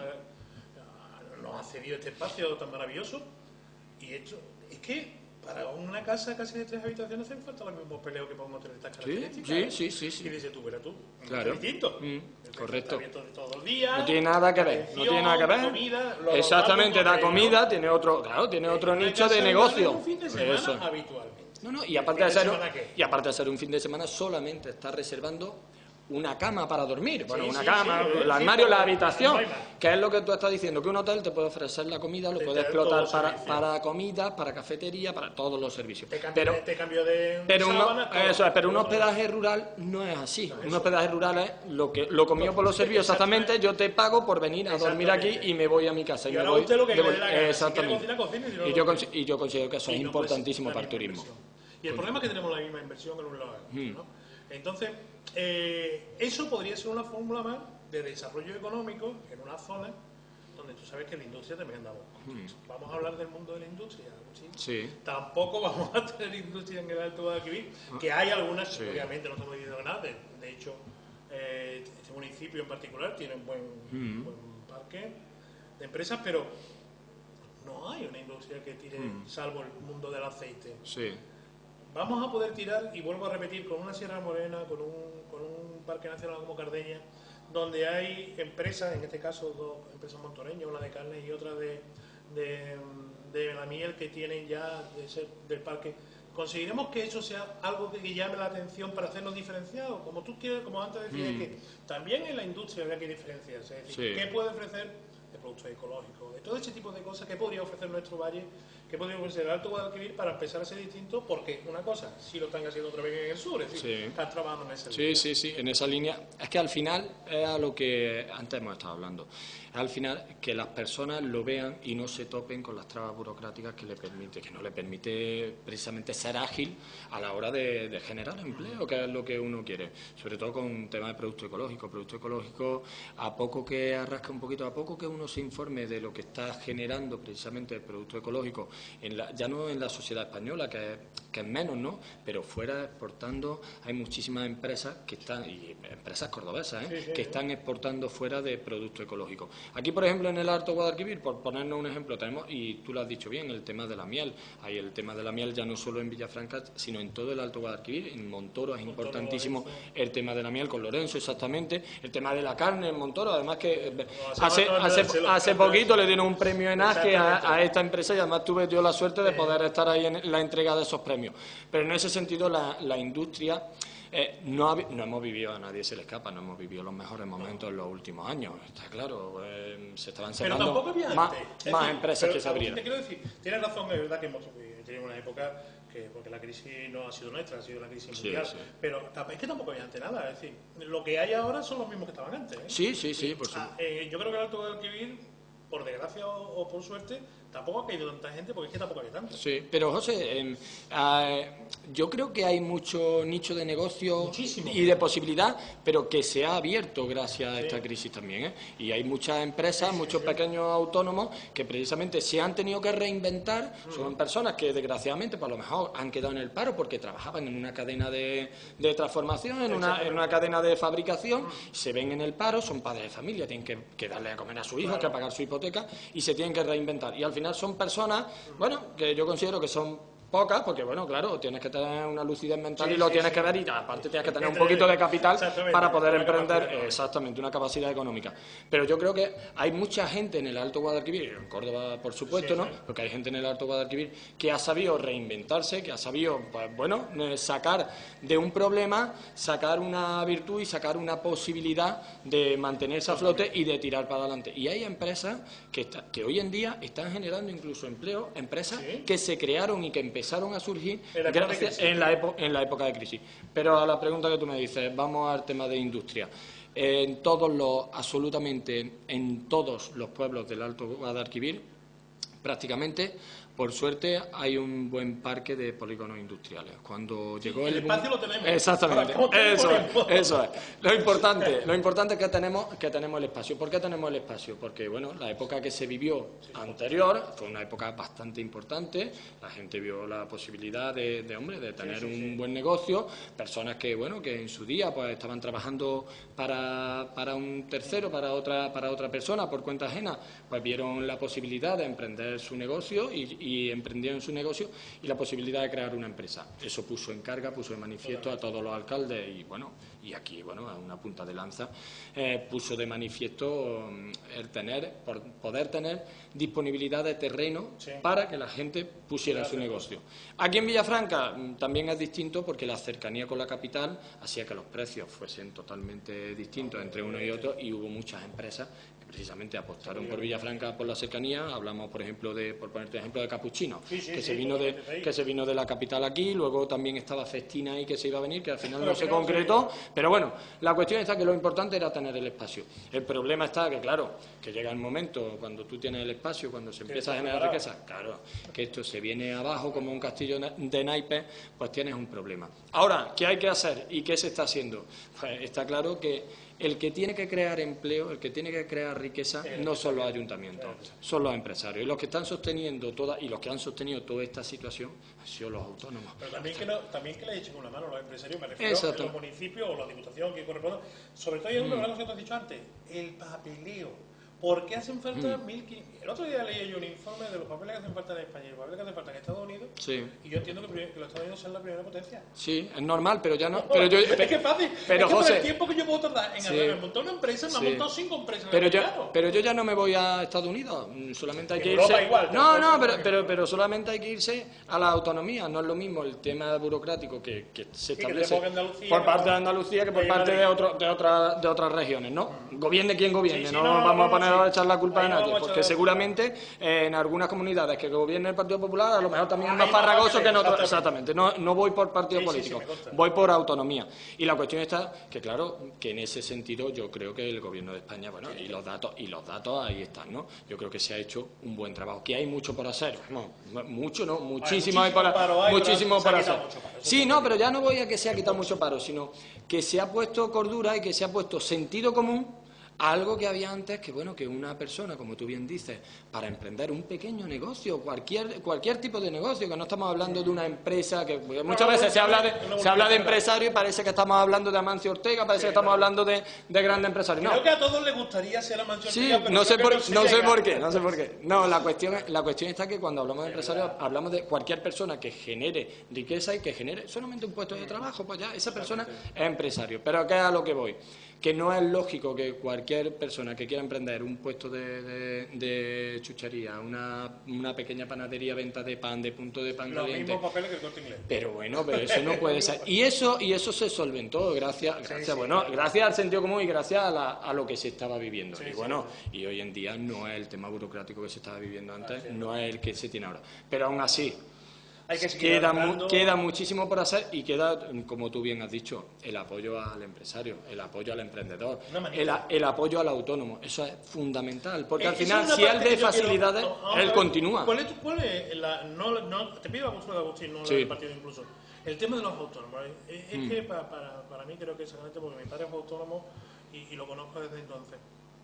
que nos ha cedido este espacio tan maravilloso, y hecho, es que para una casa casi de tres habitaciones hacen falta los mismos peleos que para un hotel de estas características. Sí, sí, sí, sí. Y dices tú, verás tú, claro. es distinto. Mm, correcto. De todo el día, no tiene nada que ver, no tiene nada que ver. Comida, exactamente, da comida, tiene otro, claro, tiene otro nicho de negocio. Un fin de semana eso. Habitualmente. No, no, y aparte de ser y aparte de ser un fin de semana, solamente está reservando una cama para dormir, bueno, Sí, una sí, cama, sí, el sí, armario, sí, la no habitación, hay más. que es lo que tú estás diciendo, que un hotel te puede ofrecer la comida, lo Te- puede te da explotar todo para, servicio. para comida, para cafetería, para todos los servicios. Te cambio, Pero, de, te cambio de pero, uno, sábanas, todo. eso es, pero un Todo. hospedaje rural no es así. No es Un eso. hospedaje rural es lo que lo comido por los servicios, exactamente, yo te pago por venir a dormir aquí Exactamente. y me voy a mi casa. Y me ahora voy usted lo que de le dé vol- la gana. Si exactamente. quiere cocina, cocine, si no, y, no yo cocine. cons- y yo considero que eso es Y no puede ser importantísimo la para el misma turismo. inversión. Y el problema es que tenemos la misma inversión en un lado. Mm. ¿no? Entonces, eh, eso podría ser una fórmula más de desarrollo económico en una zona donde tú sabes que la industria también anda boca. Mm. Vamos a hablar del mundo de la industria. ¿sí? Sí. Tampoco vamos a tener industria en el Alto Guadalquivir, que hay algunas, Sí. obviamente no estamos diciendo nada. De, de hecho, eh, este municipio en particular tiene un buen, Mm. buen parque de empresas, pero no hay una industria que tire, Mm. salvo el mundo del aceite. Sí. Vamos a poder tirar, y vuelvo a repetir, con una Sierra Morena, con un, con un parque nacional como Cardeña, donde hay empresas, en este caso dos empresas montoreñas, una de carne y otra de, de, de la miel, que tienen ya de ser del parque. ¿Conseguiremos que eso sea algo que llame la atención para hacernos diferenciados? Como tú quieres, como antes decías, Mm. que también en la industria habría que diferenciarse. Es decir, Sí. ¿qué puede ofrecer de productos ecológicos? De todo ese tipo de cosas, ¿qué podría ofrecer nuestro valle? ¿Qué podría ofrecer el Alto Guadalquivir para empezar a ser distinto? Porque una cosa, si lo están haciendo otra vez en el sur, es decir, Sí. están trabajando en ese Sí, sí, sí, en esa línea. Es que al final es a lo que antes hemos estado hablando. Es al final que las personas lo vean y no se topen con las trabas burocráticas que le permite, que no le permite precisamente ser ágil a la hora de, de generar empleo, que es lo que uno quiere. Sobre todo con un tema de producto ecológico. Producto ecológico, a poco que arrasque un poquito, a poco que uno se informe de lo que está generando precisamente el producto ecológico, en la, ya no en la sociedad española, que es, que es menos, ¿no? Pero fuera exportando, hay muchísimas empresas que están, y empresas cordobesas, ¿eh? Sí, sí, que sí. están exportando fuera de producto ecológico. Aquí, por ejemplo, en el Alto Guadalquivir, por ponernos un ejemplo, tenemos, y tú lo has dicho bien, el tema de la miel. Hay el tema de la miel ya no solo en Villafranca, sino en todo el Alto Guadalquivir. En Montoro es Montoro, importantísimo Lorenzo. el tema de la miel con Lorenzo, exactamente. El tema de la carne en Montoro, además que eh, hace hace, rato hace, dárselo, hace dárselo. poquito le dieron un premio en Aje a, Exactamente. a esta empresa y además tuve yo la suerte de poder estar ahí en la entrega de esos premios. Pero en ese sentido la, la industria... Eh, no, ha- no hemos vivido, a nadie se le escapa, no hemos vivido los mejores momentos en los últimos años, está claro. Eh, se estaban Pero cerrando tampoco había más, antes. Es más decir, empresas pero que se tampoco abrieron. Te quiero decir, tienes razón, es verdad que hemos eh, tenido una época que, porque la crisis no ha sido nuestra, ha sido la crisis Sí, mundial, sí. pero tamp- es que tampoco había antes nada, es decir, lo que hay ahora son los mismos que estaban antes. ¿eh? Sí, sí, sí, por supuesto. Ah, eh, yo creo que el Alto Guadalquivir, por desgracia o, o por suerte, tampoco ha caído tanta gente porque es que tampoco había tanto. Sí, pero José, eh, eh, yo creo que hay mucho nicho de negocio Muchísimo. y de posibilidad, pero que se ha abierto gracias a esta crisis también, ¿eh? Y hay muchas empresas, muchos pequeños autónomos que precisamente se han tenido que reinventar. Son personas que desgraciadamente, pues a lo mejor han quedado en el paro porque trabajaban en una cadena de, de transformación, en una, en una cadena de fabricación, se ven en el paro, son padres de familia, tienen que, que darle a comer a su hijo, Claro. que pagar su hipoteca y se tienen que reinventar. Y al final son personas, bueno, que yo considero que son pocas, porque bueno, claro, tienes que tener una lucidez mental Sí, y lo sí, tienes sí. que ver y aparte tienes que tener un Tener- poquito de capital exactamente, para poder una emprender, capacidad económica. exactamente, una capacidad económica. Pero yo creo que hay mucha gente en el Alto Guadalquivir, en Córdoba por supuesto, Sí, ¿no? sí. Porque hay gente en el Alto Guadalquivir que ha sabido reinventarse, que ha sabido, pues bueno, eh, sacar de un problema, sacar una virtud y sacar una posibilidad de mantenerse a flote y de tirar para adelante. Y hay empresas que, está- que hoy en día están generando incluso empleo, empresas Sí. que se crearon y que empezaron a surgir En la época de gracias- crisis. en la epo- en la época de crisis. Pero a la pregunta que tú me dices, vamos al tema de industria. En todos los, absolutamente en todos los pueblos del Alto Guadalquivir, prácticamente, por suerte, hay un buen parque de polígonos industriales. Cuando llegó el el, espacio boom- lo tenemos. Exactamente, Para cuando eso es, tenemos. eso es. Lo importante, lo importante es que tenemos, que tenemos el espacio. ¿Por qué tenemos el espacio? Porque, bueno, la época que se vivió anterior fue una época bastante importante. La gente vio la posibilidad de, de hombre, de tener sí, un sí. buen negocio. Personas que, bueno, que en su día pues estaban trabajando para, para un tercero, para otra, para otra persona por cuenta ajena, pues vieron la posibilidad de emprender su negocio y, y emprendieron su negocio y la posibilidad de crear una empresa. Eso puso en carga, puso de manifiesto a todos los alcaldes y, bueno, y aquí, bueno, a una punta de lanza, eh, puso de manifiesto el tener, por poder tener disponibilidad de terreno sí. para que la gente pusiera claro. su negocio. Aquí en Villafranca también es distinto porque la cercanía con la capital hacía que los precios fuesen totalmente distintos entre uno y otro y hubo muchas empresas que precisamente apostaron por Villafranca por la cercanía. Hablamos, por ejemplo, de, por ponerte ejemplo, de Capuchino, sí, sí, que, sí, se vino de, que se vino de la capital aquí, luego también estaba Festina ahí que se iba a venir, que al final pero no se concretó, sí. pero bueno, la cuestión está que lo importante era tener el espacio. El problema está que, claro, que llega el momento cuando tú tienes el espacio, cuando se empieza a generar riqueza, claro, que esto se viene abajo como un castillo de naipes, pues tienes un problema. Ahora, ¿qué hay que hacer y qué se está haciendo? Pues está claro que el que tiene que crear empleo, el que tiene que crear riqueza, no son los ayuntamientos, son los empresarios. Y los que están sosteniendo toda, y los que han sostenido toda esta situación han sido los autónomos. Pero también que, no, también que le echen una mano a los empresarios, me refiero a los municipios o la diputación que corresponda. Sobre todo hay una mm. cosa que te has dicho antes, el papeleo. ¿Por qué hacen falta mm. mil quinientos? El otro día leí yo un informe de los papeles que hacen falta en España y los papeles que hacen falta en Estados Unidos. Sí. Y yo entiendo que, que los Estados Unidos son la primera potencia. Sí, es normal, pero ya no. no pero yo, es que es fácil. Pero, es que José, por el tiempo que yo puedo tardar en sí. hacer, montar una empresa, me sí. ha montado cinco empresas. Pero yo, pero yo ya no me voy a Estados Unidos. Solamente hay que Europa irse. Igual, no, no, pero, pero, pero solamente hay que irse a la autonomía. No es lo mismo el tema burocrático que, que se establece que por parte de Andalucía que por parte de, otro, de, otra, de otras regiones, ¿no? Mm. Gobierne quien gobierne. Sí, sí, no, no vamos no, a poner no, a echar la culpa de nadie, porque seguramente eh, en algunas comunidades que gobierne el Partido Popular a lo mejor también es más farragoso que en otras. Exactamente, no, no voy por partido sí, político, sí, sí, voy por autonomía. Y la cuestión está que, claro, que en ese sentido yo creo que el Gobierno de España, bueno, y los datos y los datos ahí están, ¿no? Yo creo que se ha hecho un buen trabajo, que hay mucho por hacer, no, mucho, no, muchísimo hay, por, paro, hay, muchísimo por hacer. Sí, no, pero ya no voy a que se ha quitado mucho paro, sino que se ha puesto cordura y que se ha puesto sentido común. Algo que había antes, que bueno, que una persona, como tú bien dices, para emprender un pequeño negocio, cualquier cualquier tipo de negocio, que no estamos hablando de una empresa, que muchas veces se habla de se habla de empresario y parece que estamos hablando de Amancio Ortega, parece que estamos hablando de, de grandes empresarios. No. Creo que a todos les gustaría ser Amancio Ortega, sí, pero no sé por, no sé por qué, no sé por qué. No, la cuestión la cuestión está que cuando hablamos de empresarios hablamos de cualquier persona que genere riqueza y que genere solamente un puesto de trabajo, pues ya esa persona es empresario. Pero ¿qué es a lo que voy? Que no es lógico que cualquier persona que quiera emprender un puesto de, de, de chuchería, una, una pequeña panadería, venta de pan, de punto de pan los caliente. Los mismos papeles que el Corte Inglés. Pero bueno, pero eso no puede ser. Y eso y eso se solventó gracias, gracias, sí, sí, bueno, claro. gracias al sentido común y gracias a, la, a lo que se estaba viviendo. Sí, y bueno, sí. y hoy en día no es el tema burocrático que se estaba viviendo antes, ah, sí. no es el que se tiene ahora. Pero aún así. Hay que queda, mu queda muchísimo por hacer y queda, como tú bien has dicho, el apoyo al empresario, el apoyo al emprendedor, el, el apoyo al autónomo. Eso es fundamental, porque eh, al final, si él de facilidades, quiero, no, no, él continúa. ¿Cuál es, cuál es la, no, no, te pido a de Agustín, no sí. del partido incluso. El tema de los autónomos. Es, es mm. que para, para, para mí creo que es exactamente porque mi padre es autónomo y, y lo conozco desde entonces.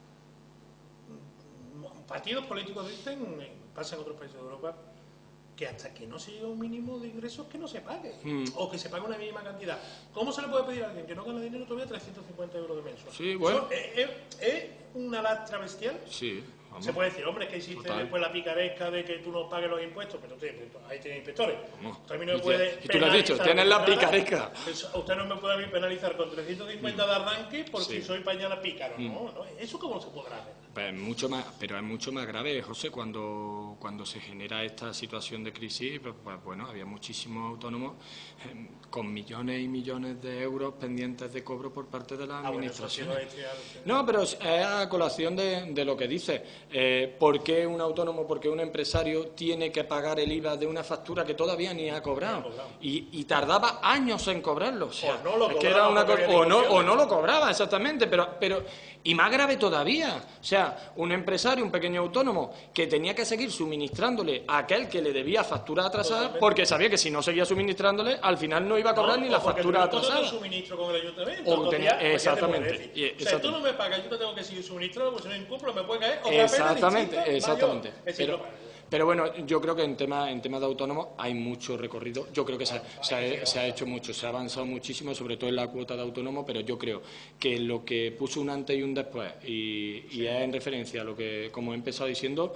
Partidos políticos dicen, pasa en otros países de Europa, que hasta que no se llegue a un mínimo de ingresos que no se pague, mm. o que se pague una mínima cantidad. ¿Cómo se le puede pedir a alguien que no gana dinero todavía trescientos cincuenta euros de mensual? Sí, bueno. ¿Es, es, es una lastra bestial? Sí. Vamos. Se puede decir, hombre, que existe Total. después la picaresca de que tú no pagues los impuestos, pero usted, ahí tiene inspectores. Usted a mí no me puede y tú lo has dicho, tienes la picaresca. Usted no me puede penalizar con trescientos cincuenta mm. de arranque por sí. si soy pañala pícaro. Mm. No, no, ¿eso cómo se podrá hacer? Pues mucho más, pero es mucho más grave, José, cuando, cuando se genera esta situación de crisis, pues, pues bueno, había muchísimos autónomos eh, con millones y millones de euros pendientes de cobro por parte de la ah, administración. Bueno, sí no, no, pero es a colación de, de lo que dice. Eh, ¿Por qué un autónomo, por qué un empresario tiene que pagar el I V A de una factura que todavía ni ha cobrado? cobrado. Y, y tardaba años en cobrarlo. O, sea, o no lo es cobraba. Que era una o, no, o no lo cobraba, exactamente, pero... pero y más grave todavía, o sea, un empresario, un pequeño autónomo, que tenía que seguir suministrándole a aquel que le debía factura atrasada, porque sabía que si no seguía suministrándole, al final no iba a cobrar no, ni la factura atrasada. No suministro con el ayuntamiento. O tenía, ya, exactamente. Pues y, o sea, tú no me pagas, yo te tengo que seguir suministrando, porque si no incumplo me puede caer otra exactamente, pena distinta, exactamente. Mayor. Pero, pero bueno, yo creo que en tema en tema de autónomos hay mucho recorrido. Yo creo que se, se, ha, se ha hecho mucho, se ha avanzado muchísimo, sobre todo en la cuota de autónomo, pero yo creo que lo que puso un antes y un después, y, y es en referencia a lo que, como he empezado diciendo,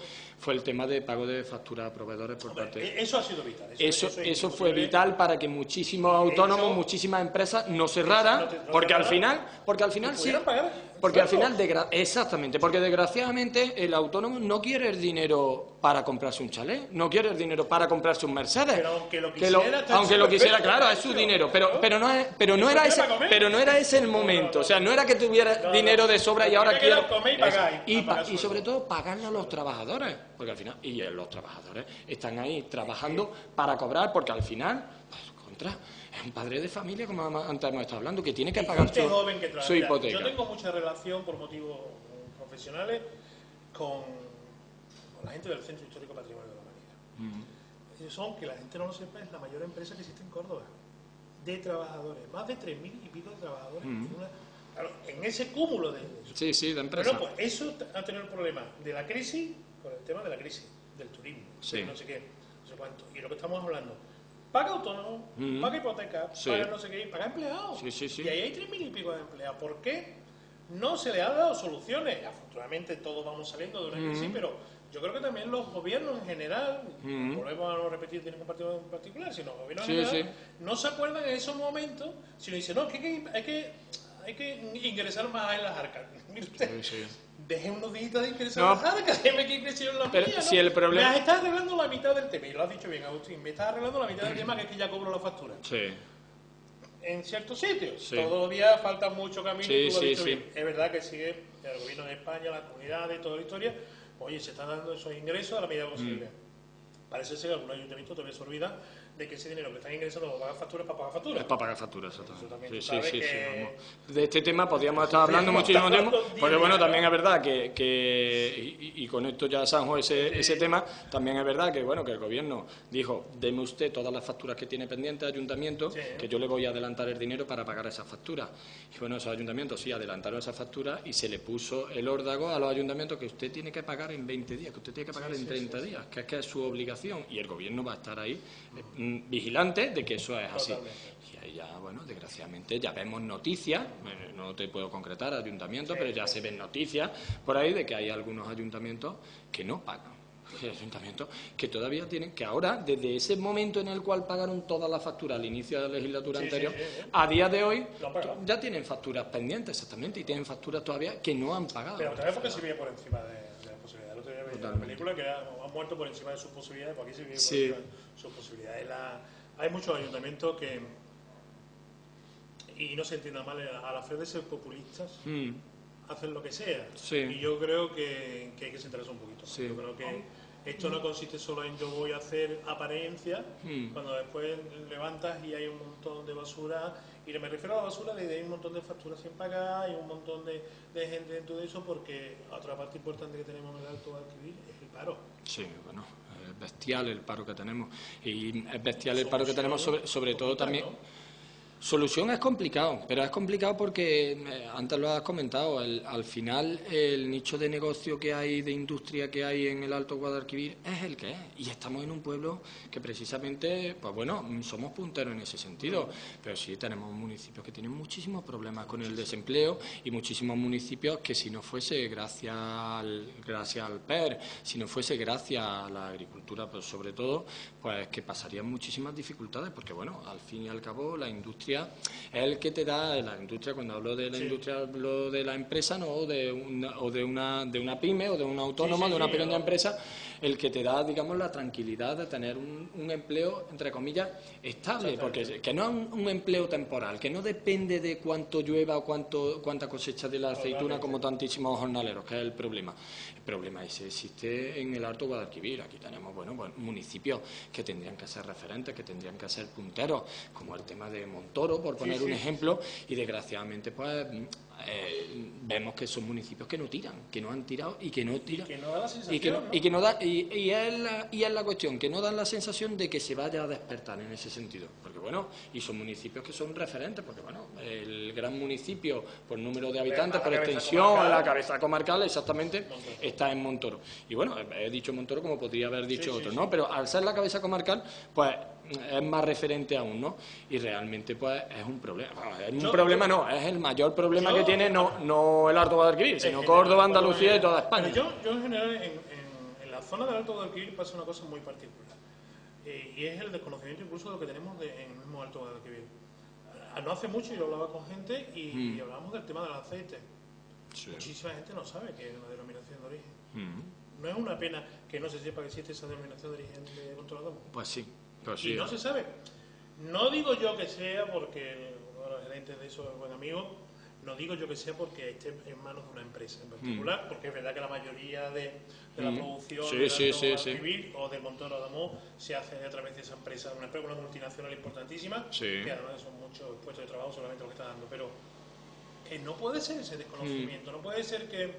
fue el tema de pago de facturas a proveedores por Hombre, parte de... Eso ha sido vital. Eso, eso, eso, eso fue vital para que muchísimos autónomos, hecho, muchísimas empresas no cerraran, no te, no porque, al pagar, final, porque al final sí... Pagar, porque al final, exactamente, porque desgraciadamente el autónomo no quiere el dinero para comprarse un chalet, no quiere el dinero para comprarse un Mercedes. Pero aunque lo quisiera, que lo, aunque lo quisiera claro, es su dinero, pero, pero, no, es, pero, no era ese, pero no era ese el momento, o sea, no era que tuviera no, dinero de sobra y ahora quiero... Comer y, pagar, y, y, y sobre todo pagarle a los trabajadores, porque al final, y los trabajadores están ahí trabajando para cobrar, porque al final, pues, contra, es un padre de familia, como antes hemos estado hablando, que tiene que pagar su, joven que su hipoteca. Yo tengo mucha relación por motivos profesionales con, con la gente del Centro Histórico Patrimonio de la Humanidad. Mm. Ellos son, que la gente no lo sepa, es la mayor empresa que existe en Córdoba, de trabajadores, más de tres mil y pico de trabajadores. Mm. En, una, claro, en ese cúmulo de... Sí, sí, de empresas. Bueno, pues eso ha tenido el problema de la crisis, con el tema de la crisis, del turismo, sí. no sé qué, no sé cuánto. Y lo que estamos hablando, paga autónomo, mm. paga hipoteca, sí. paga no sé qué, paga empleados. Sí, sí, sí. Y ahí hay tres mil y pico de empleados. ¿Por qué no se le han dado soluciones? Afortunadamente todos vamos saliendo de una mm. crisis, pero yo creo que también los gobiernos en general, mm. volvemos a no repetir de ningún partido en particular, sino los gobiernos sí, en general, sí. no se acuerdan en esos momentos, sino dicen, no, es que hay que, hay que, hay que ingresar más en las arcas. Mire usted, sí, sí. Deje unos días de ingresar no. en las arcas, déjeme que ingrese en las mías, ¿no? Si el problema... Me estás arreglando la mitad del tema, y lo has dicho bien, Agustín, me estás arreglando la mitad del tema, que es que ya cobro la factura. Sí. En ciertos sitios, sí. todavía falta mucho camino, sí, y tú lo has sí, dicho sí. bien. Es verdad que sigue el gobierno de España, las comunidades, toda la historia, oye, se están dando esos ingresos a la medida posible. Mm. Parece ser que algún ayuntamiento todavía se olvida de que ese dinero que están ingresando para pagar facturas, para pagar facturas. Es para pagar facturas, exactamente. Sí, sí, sí, que... sí, vamos. De este tema podríamos estar hablando sí, muchísimo tiempo, porque bueno, también es verdad que, que y, y con esto ya zanjo ese, sí. ese tema, también es verdad que bueno que el gobierno dijo, deme usted todas las facturas que tiene pendientes de ayuntamiento, sí. que yo le voy a adelantar el dinero para pagar esas facturas. Y bueno, esos ayuntamientos sí adelantaron esas facturas y se le puso el órdago a los ayuntamientos que usted tiene que pagar en veinte días, que usted tiene que pagar sí, en treinta sí, sí, días, sí. que es que es su obligación, y el gobierno va a estar ahí eh, vigilante de que eso es así. Totalmente. Y ahí ya, bueno, desgraciadamente ya vemos noticias, eh, no te puedo concretar ayuntamientos, sí, pero ya sí. se ven noticias por ahí de que hay algunos ayuntamientos que no pagan. Ayuntamientos que todavía tienen, que ahora, desde ese momento en el cual pagaron todas las facturas al inicio de la legislatura sí, anterior, sí, sí, sí. a día de hoy ya tienen facturas pendientes, exactamente, y tienen facturas todavía que no han pagado. Pero otra vez porque se vive por encima de, de las posibilidades. El otro día veía una película que han muerto por encima de sus posibilidades, porque aquí se vive sí. por encima de sus posibilidades. La, hay muchos ayuntamientos que, y no se entienda mal, a la fe de ser populistas, mm. hacen lo que sea. Sí. Y yo creo que, que hay que centrarse un poquito. Sí. Yo creo que esto no consiste solo en yo voy a hacer apariencia, mm. cuando después levantas y hay un montón de basura, y me refiero a la basura de, de hay un montón de facturas sin pagar, hay un montón de, de gente dentro de eso, porque otra parte importante que tenemos en el Alto Guadalquivir es el paro. Sí, bueno, es bestial el paro que tenemos, y es bestial el paro que tenemos sobre, sobre todo también... ¿no? Solución es complicado, pero es complicado porque, eh, antes lo has comentado, el, al final el nicho de negocio que hay, de industria que hay en el Alto Guadalquivir es el que es. Y estamos en un pueblo que precisamente, pues bueno, somos punteros en ese sentido. Pero sí tenemos municipios que tienen muchísimos problemas con el desempleo y muchísimos municipios que si no fuese gracias al, gracias al P E R, si no fuese gracias a la agricultura, pues sobre todo, pues que pasarían muchísimas dificultades porque, bueno, al fin y al cabo la industria es el que te da, la industria, cuando hablo de la sí. industria hablo de la empresa, no o de una, o de una, de una pyme o de un autónomo, sí, sí, de una sí, pequeña no. empresa, el que te da, digamos, la tranquilidad de tener un, un empleo, entre comillas, estable, porque que no es un, un empleo temporal, que no depende de cuánto llueva o cuánto, cuánta cosecha de la aceituna como tantísimos jornaleros, que es el problema. El problema ese existe en el Alto Guadalquivir. Aquí tenemos, bueno, pues, municipios que tendrían que ser referentes, que tendrían que ser punteros, como el tema de Montoro, por poner sí, sí. un ejemplo, y desgraciadamente, pues, eh, vemos que son municipios que no tiran, que no han tirado y que no tiran. Y que no da la sensación, y que no, ¿no? y que no da, y, y, es la, y es la cuestión, que no dan la sensación de que se vaya a despertar en ese sentido. Porque, bueno, y son municipios que son referentes, porque, bueno, el gran municipio, por número de habitantes, por extensión, la cabeza comarcal, exactamente, Montoro. Está en Montoro. Y, bueno, he dicho Montoro como podría haber dicho sí, otro, sí, ¿no? Sí. Pero al ser la cabeza comarcal, pues, es más referente aún, ¿no? Y realmente, pues, es un problema. Es un yo, problema, no, es el mayor problema yo, que tiene no, no el Alto Guadalquivir, sino Córdoba, Andalucía y toda España. Pero yo, yo en general, en, en, en la zona del Alto Guadalquivir pasa una cosa muy particular. Eh, y es el desconocimiento incluso de lo que tenemos de, en el mismo Alto Guadalquivir. No hace mucho yo hablaba con gente y, mm. y hablábamos del tema del aceite. Sí. Muchísima gente no sabe que es una denominación de origen. Mm. No es una pena que no se sepa que existe esa denominación de origen de Controlador. Pues sí, pues y sí. no se sabe. No digo yo que sea porque bueno, el gerente de eso es buen amigo. No digo yo que sea porque esté en manos de una empresa en particular, mm. porque es verdad que la mayoría de, de la mm. producción sí, del sí, Alto sí, Guadalquivir sí. o del Montoro Adamo se hace a través de esa empresa, una, una multinacional importantísima, sí. que además son muchos puestos de trabajo solamente lo que está dando, pero que no puede ser ese desconocimiento, mm. no puede ser que,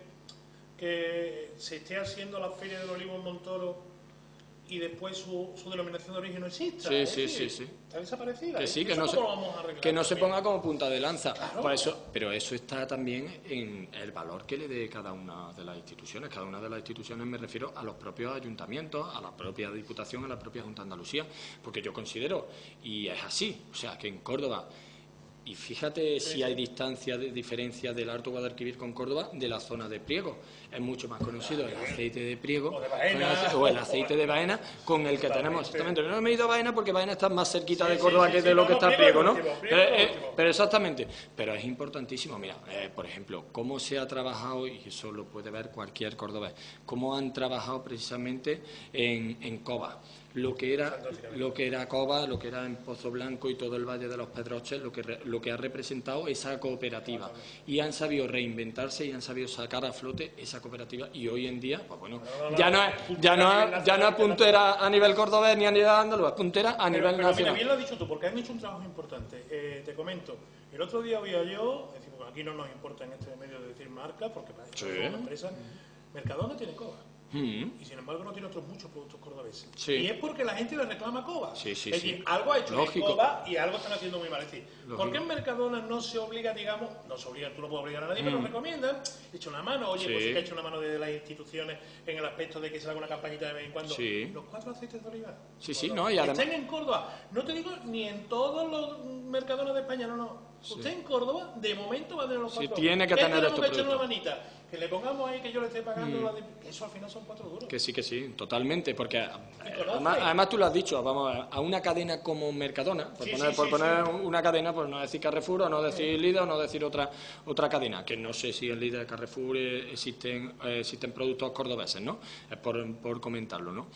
que se esté haciendo la Feria del Olivo en Montoro y después su, su denominación de origen no exista. Sí, ¿eh? sí, sí, sí. Está desaparecida. Que sí, ¿eh? que no, se, que no se ponga como punta de lanza. Claro. Por eso, pero eso está también en el valor que le dé cada una de las instituciones. Cada una de las instituciones me refiero a los propios ayuntamientos, a la propia Diputación, a la propia Junta de Andalucía. Porque yo considero, y es así, o sea, que en Córdoba... Y fíjate si hay distancia de diferencia del Alto Guadalquivir con Córdoba de la zona de Priego. Es mucho más conocido el aceite de Priego o, de Baena, o el aceite de Baena con el que tenemos. Exactamente. No me he ido a Baena porque Baena está más cerquita sí, de Córdoba sí, que sí, de sí, lo no, que no, está Priego, ¿no? Último, pero, eh, pero exactamente. Pero es importantísimo. Mira, eh, por ejemplo, cómo se ha trabajado, y eso lo puede ver cualquier cordobés, cómo han trabajado precisamente en, en Cova. Lo que era lo que era Cova, lo que era en Pozo Blanco y todo el Valle de los Pedroches, lo que re, lo que ha representado esa cooperativa, y han sabido reinventarse y han sabido sacar a flote esa cooperativa, y hoy en día pues bueno, ya no es ya no es, ya no es puntera a nivel cordobés ni a nivel andaluz, es puntera a pero, nivel pero nacional. Mira, bien lo has dicho tú, porque han hecho un trabajo importante. Eh, te comento, el otro día había yo, es decir, porque aquí no nos importa en este medio de decir marca, porque para eso es una empresa, Mercadona tiene Cova. Mm. Y sin embargo no tiene otros muchos productos cordobeses. Sí. Y es porque la gente le reclama Cova. Sí, sí, es sí. decir, algo ha hecho en Cova y algo están haciendo muy mal. Es decir, Lógico. ¿por qué en Mercadona no se obliga, digamos, no se obliga, tú no puedes obligar a nadie, mm. pero lo recomiendan, echa una mano, oye, sí. pues sí que ha hecho una mano desde las instituciones en el aspecto de que se haga una campañita de vez en cuando. Sí. Los cuatro aceites de oliva. Sí, sí, no, y además... Estén en Córdoba, no te digo ni en todos los Mercadonas de España, no, no. Sí. Usted en Córdoba, de momento va a tener los cuatro. Sí, tiene que tener estos productos. Una manita, que le pongamos ahí que yo le esté pagando, mm. la de... que eso al final son cuatro duros. Que sí, que sí, totalmente, porque eh, además, además tú lo has dicho, vamos, a una cadena como Mercadona, por sí, poner, sí, por sí, poner sí. una cadena, pues no decir Carrefour, o no decir sí. Lidl, o no decir otra otra cadena, que no sé si en Lidl y Carrefour eh, existen, eh, existen productos cordobeses, ¿no? Es por, por comentarlo, ¿no?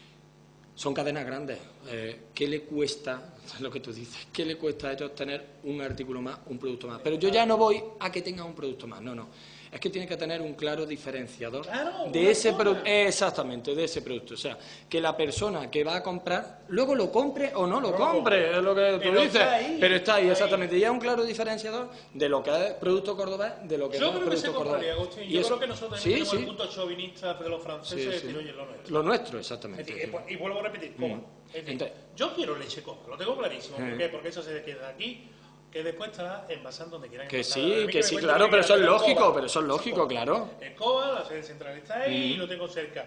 Son cadenas grandes. Eh, ¿Qué le cuesta, lo que tú dices, qué le cuesta a ellos tener un artículo más, un producto más? Pero yo ya no voy a que tenga un producto más, no, no. Es que tiene que tener un claro diferenciador claro, de ese producto, exactamente, de ese producto. O sea, que la persona que va a comprar, luego lo compre o no lo no, compre, es lo que tú pero dices. está ahí, pero está ahí, está exactamente. Ahí. Y es un claro diferenciador de lo que es producto cordobés, de lo que yo no es producto cordobés. Agustín, yo eso, creo que nosotros sí, tenemos sí. el punto chauvinista de los franceses, sí, de sí. decir, oye, lo nuestro. Lo nuestro, exactamente. Es decir, y vuelvo a repetir, Cova. Mm. Es decir, Entonces, yo quiero leche Cova, lo tengo clarísimo. ¿Por qué? Porque eso se queda aquí, que después estará envasando donde quieran. Que sí, que sí, claro, pero eso es lógico, pero eso es lógico, claro. En Cova, la sede central está ahí y lo tengo cerca.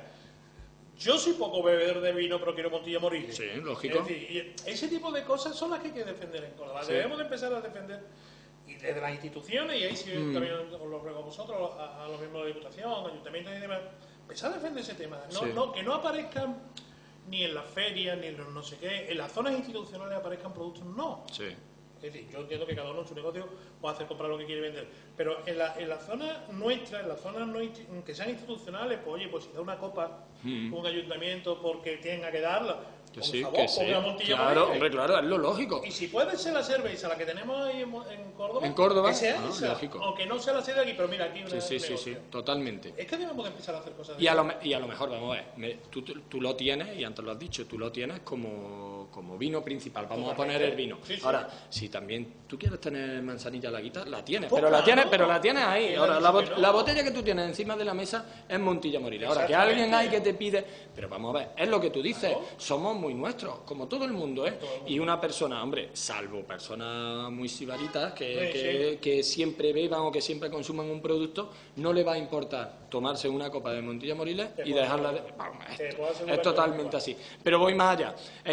Yo soy poco bebedor de vino, pero quiero Montilla Moriles. Sí, lógico. Es decir, ese tipo de cosas son las que hay que defender en Córdoba. Sí. Debemos de empezar a defender y desde las instituciones, y ahí sí mm. también os lo ruego a vosotros, a, a los miembros de la Diputación, ayuntamientos y demás, empezar a defender ese tema. No, sí. no, que no aparezcan ni en las ferias, ni en los no sé qué, en las zonas institucionales aparezcan productos, no. Sí. Es decir, yo entiendo que cada uno en su negocio puede hacer comprar lo que quiere vender, pero en la, en la zona nuestra, en las zonas no, que sean institucionales, pues oye, pues si da una copa mm. un ayuntamiento porque tenga que darla, que por sí, favor, que sí. ponga Montilla Claro, Moriles. hombre, claro, es lo lógico. Y si puede ser la cerveza, la que tenemos ahí en, en Córdoba, en Córdoba, que sea ah, esa, lógico. aunque no sea la sede aquí, pero mira, aquí una Sí, sí, sí, negocio. sí, totalmente. Es que debemos de empezar a hacer cosas. Y a, lo, y a lo mejor, vamos a ver, me, tú, tú lo tienes, y antes lo has dicho, tú lo tienes como, como vino principal, vamos a poner el vino. Sí, sí. Ahora, si también tú quieres tener manzanilla laguita, la tienes, pues pero claro, la tienes, pero la tienes ahí. Ahora, la, bot, no. la botella que tú tienes encima de la mesa es Montilla Moriles. Ahora, que alguien hay que te pide, pero vamos a ver, es lo que tú dices, claro. Somos muy nuestros, como todo el mundo, ¿eh? Y una persona, hombre, salvo personas muy sibaritas que, sí, que, sí. que siempre beban o que siempre consuman un producto, no le va a importar tomarse una copa de Montilla Moriles y dejarla de... Vamos, es, es totalmente así. Pero voy más allá. Es importante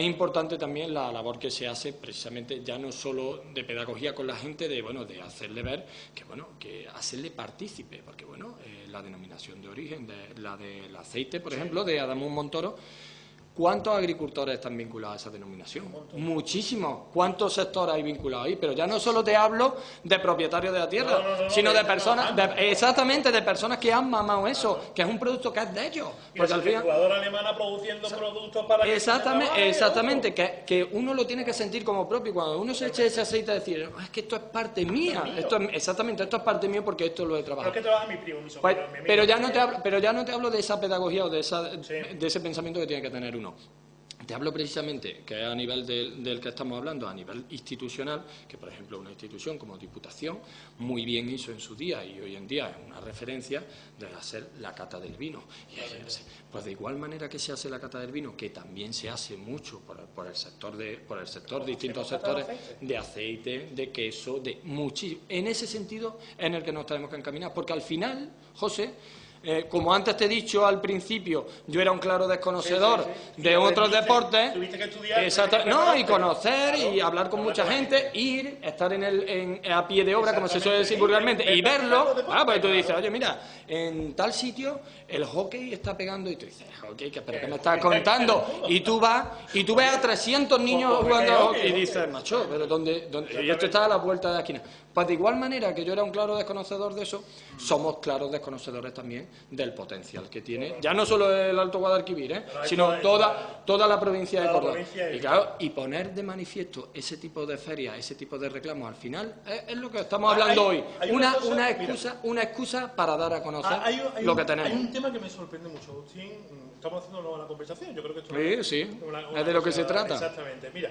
importante también la labor que se hace precisamente ya no solo de pedagogía con la gente, de bueno, de hacerle ver que bueno, que hacerle partícipe, porque bueno, eh, la denominación de origen, de, la del aceite, por ejemplo, de Adamuz Montoro. ¿Cuántos agricultores están vinculados a esa denominación? Muchísimos. ¿Cuántos sectores hay vinculados ahí? Pero ya no solo te hablo de propietarios de la tierra, no, no, no, sino de personas, de, exactamente, de personas que han mamado eso, que es un producto que es de ellos. Y porque al final, jugadora alemana produciendo productos para exactamente, que exactamente, que, que uno lo tiene que sentir como propio. Cuando uno se echa ese aceite a decir, oh, es que esto es parte mía, esto es, exactamente, esto es parte mía porque esto lo he trabajado. Pero es que trabaja mi primo, mi sobrino, pues, mi amigo, pero ya no te hablo, pero ya no te hablo de esa pedagogía o de esa, sí. de ese pensamiento que tiene que tener uno. Te hablo precisamente, que es a nivel del, del que estamos hablando, a nivel institucional, que por ejemplo una institución como Diputación muy bien hizo en su día y hoy en día es una referencia de hacer la cata del vino. Y pues de igual manera que se hace la cata del vino, que también se hace mucho por, por el sector de, por el sector, distintos sectores de aceite, de queso, de muchísimo. En ese sentido en el que nos tenemos que encaminar, porque al final, José, Eh, como antes te he dicho al principio, yo era un claro desconocedor sí, sí, sí. de sí, otros tuviste, deportes. Tuviste que estudiar. Exacto, que no, y conocer claro, y hablar con mucha gente, ir, estar en el, en, a pie de obra, como se suele decir vulgarmente, y verlo. Ah, pues tú dices, oye, mira, en tal sitio el hockey está pegando, y tú dices, hockey, ¿pero qué me estás contando? Y tú vas, y tú ves a trescientos niños jugando a hockey, y dices, macho, pero ¿dónde? dónde? Y esto está a la vuelta de la esquina. Pues de igual manera que yo era un claro desconocedor de eso, somos claros desconocedores también del potencial que tiene, ya no solo el Alto Guadalquivir, ¿eh? sino toda, toda la provincia de Córdoba. Y claro, y poner de manifiesto ese tipo de ferias, ese tipo de reclamos al final, es, es lo que estamos hablando hay, hoy. Hay una, una, cosa, una, excusa, una excusa para dar a conocer hay, hay lo un, que tenemos. Hay un tema que me sorprende mucho, Agustín, estamos haciendo una buena conversación, yo creo que esto sí, es, sí. Una, una es de lo cosa, que se trata. Exactamente, mira,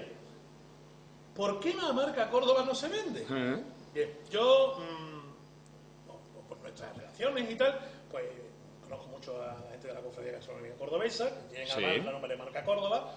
¿por qué la marca Córdoba no se vende? ¿Eh? Bien, yo, mmm, por nuestras relaciones y tal, pues conozco mucho a la gente de la Cofradía Gastronómica Cordobesa, que tienen sí. además el nombre de marca Córdoba,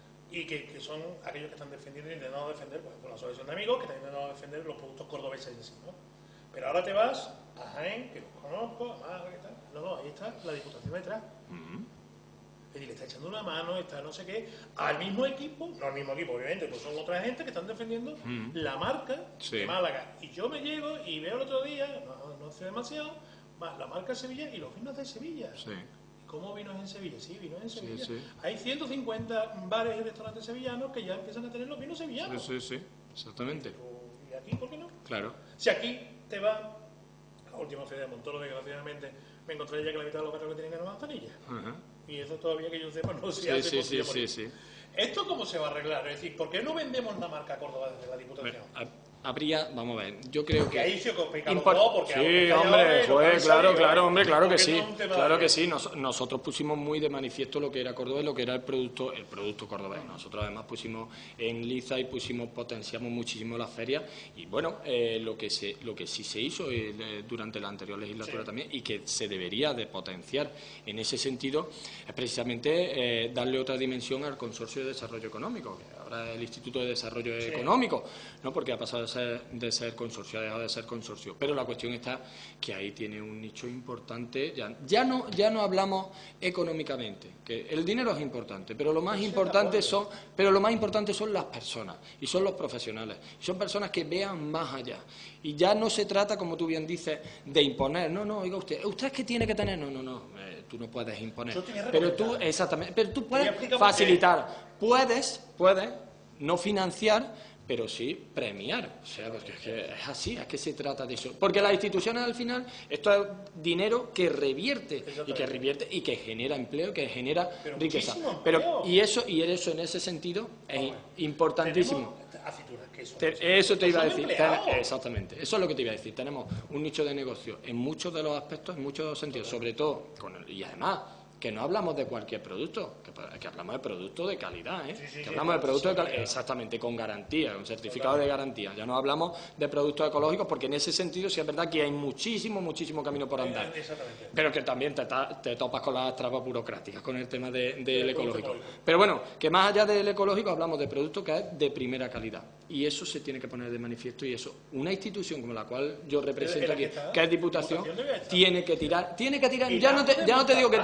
y que, que son aquellos que están defendiendo y intentando defender, pues con la asociación de amigos, que están intentando defender los productos cordobeses en sí, ¿no? Pero ahora te vas a Jaén, que los conozco, a Málaga, que tal. No, no, ahí está la Diputación detrás. Uh-huh. Es decir, le está echando una mano, está no sé qué, al mismo equipo, no al mismo equipo, obviamente, pues son otra gente que están defendiendo mm. la marca sí. de Málaga. Y yo me llego y veo el otro día, no, no hace demasiado, la marca Sevilla y los vinos de Sevilla. Sí. ¿Cómo vinos en Sevilla? Sí, vinos en Sevilla. Sí, sí. Hay ciento cincuenta bares y restaurantes sevillanos que ya empiezan a tener los vinos sevillanos. Sí, sí, sí, exactamente. ¿Y aquí por qué no? Claro. Si aquí te va, la última feria de Montoro, desgraciadamente, me encontré ya que la mitad de los barrios que tienen era manzanilla. Uh-huh. Y eso todavía que yo sepa no se sí, hace. Sí, sí, sí, sí. ¿Esto cómo se va a arreglar? Es decir, ¿por qué no vendemos la marca Córdoba desde la Diputación? Bueno, habría, vamos a ver, yo creo que... ahí se complica todo porque... Sí, hombre, pues, claro, claro, hombre, claro que sí, claro que sí. Nos, nosotros pusimos muy de manifiesto lo que era Córdoba y lo que era el producto, el producto cordobés. Nosotros además pusimos en liza y pusimos, potenciamos muchísimo las ferias y bueno, eh, lo que se, lo que sí se hizo eh, durante la anterior legislatura sí. también y que se debería de potenciar en ese sentido es precisamente eh, darle otra dimensión al Consorcio de Desarrollo Económico, que ahora es el Instituto de Desarrollo sí. Económico, ¿no? Porque ha pasado de ser, de ser consorcio, ha dejado de ser consorcio. Pero la cuestión está que ahí tiene un nicho importante. Ya, ya, no, ya no hablamos económicamente, que el dinero es importante, pero lo más importante son, pero lo más importante son las personas y son los profesionales. Y son personas que vean más allá. Y ya no se trata, como tú bien dices, de imponer. No, no, oiga usted, ¿usted es que tiene que tener? No, no, no, eh, tú no puedes imponer. Pero tú, exactamente, pero tú puedes facilitar. Puedes, puedes no financiar, pero sí premiar. O sea, porque es que es así, es que se trata de eso. Porque las instituciones al final, esto es dinero que revierte y que revierte y que genera empleo, que genera pero riqueza. Pero y eso y eso en ese sentido es Vamos, importantísimo. Aceitunas, que eso, Te, eso te iba a decir. Ten, exactamente. Eso es lo que te iba a decir. Tenemos un nicho de negocio en muchos de los aspectos, en muchos sentidos, sobre todo con el, y además que no hablamos de cualquier producto, que, que hablamos de producto de calidad, ¿eh? Sí, sí, que hablamos sí, de producto de calidad, exactamente, con garantía, con certificado de garantía. Ya no hablamos de productos ecológicos, porque en ese sentido sí es verdad que hay muchísimo, muchísimo camino por andar. Pero que también te, te topas con las trabas burocráticas, con el tema de, de del ecológico. Pero bueno, que más allá del ecológico hablamos de producto que es de primera calidad. Y eso se tiene que poner de manifiesto, y eso, una institución como la cual yo represento aquí, que es Diputación, tiene que tirar, tiene que tirar, ya no te, ya no te digo que tiene que apoyar,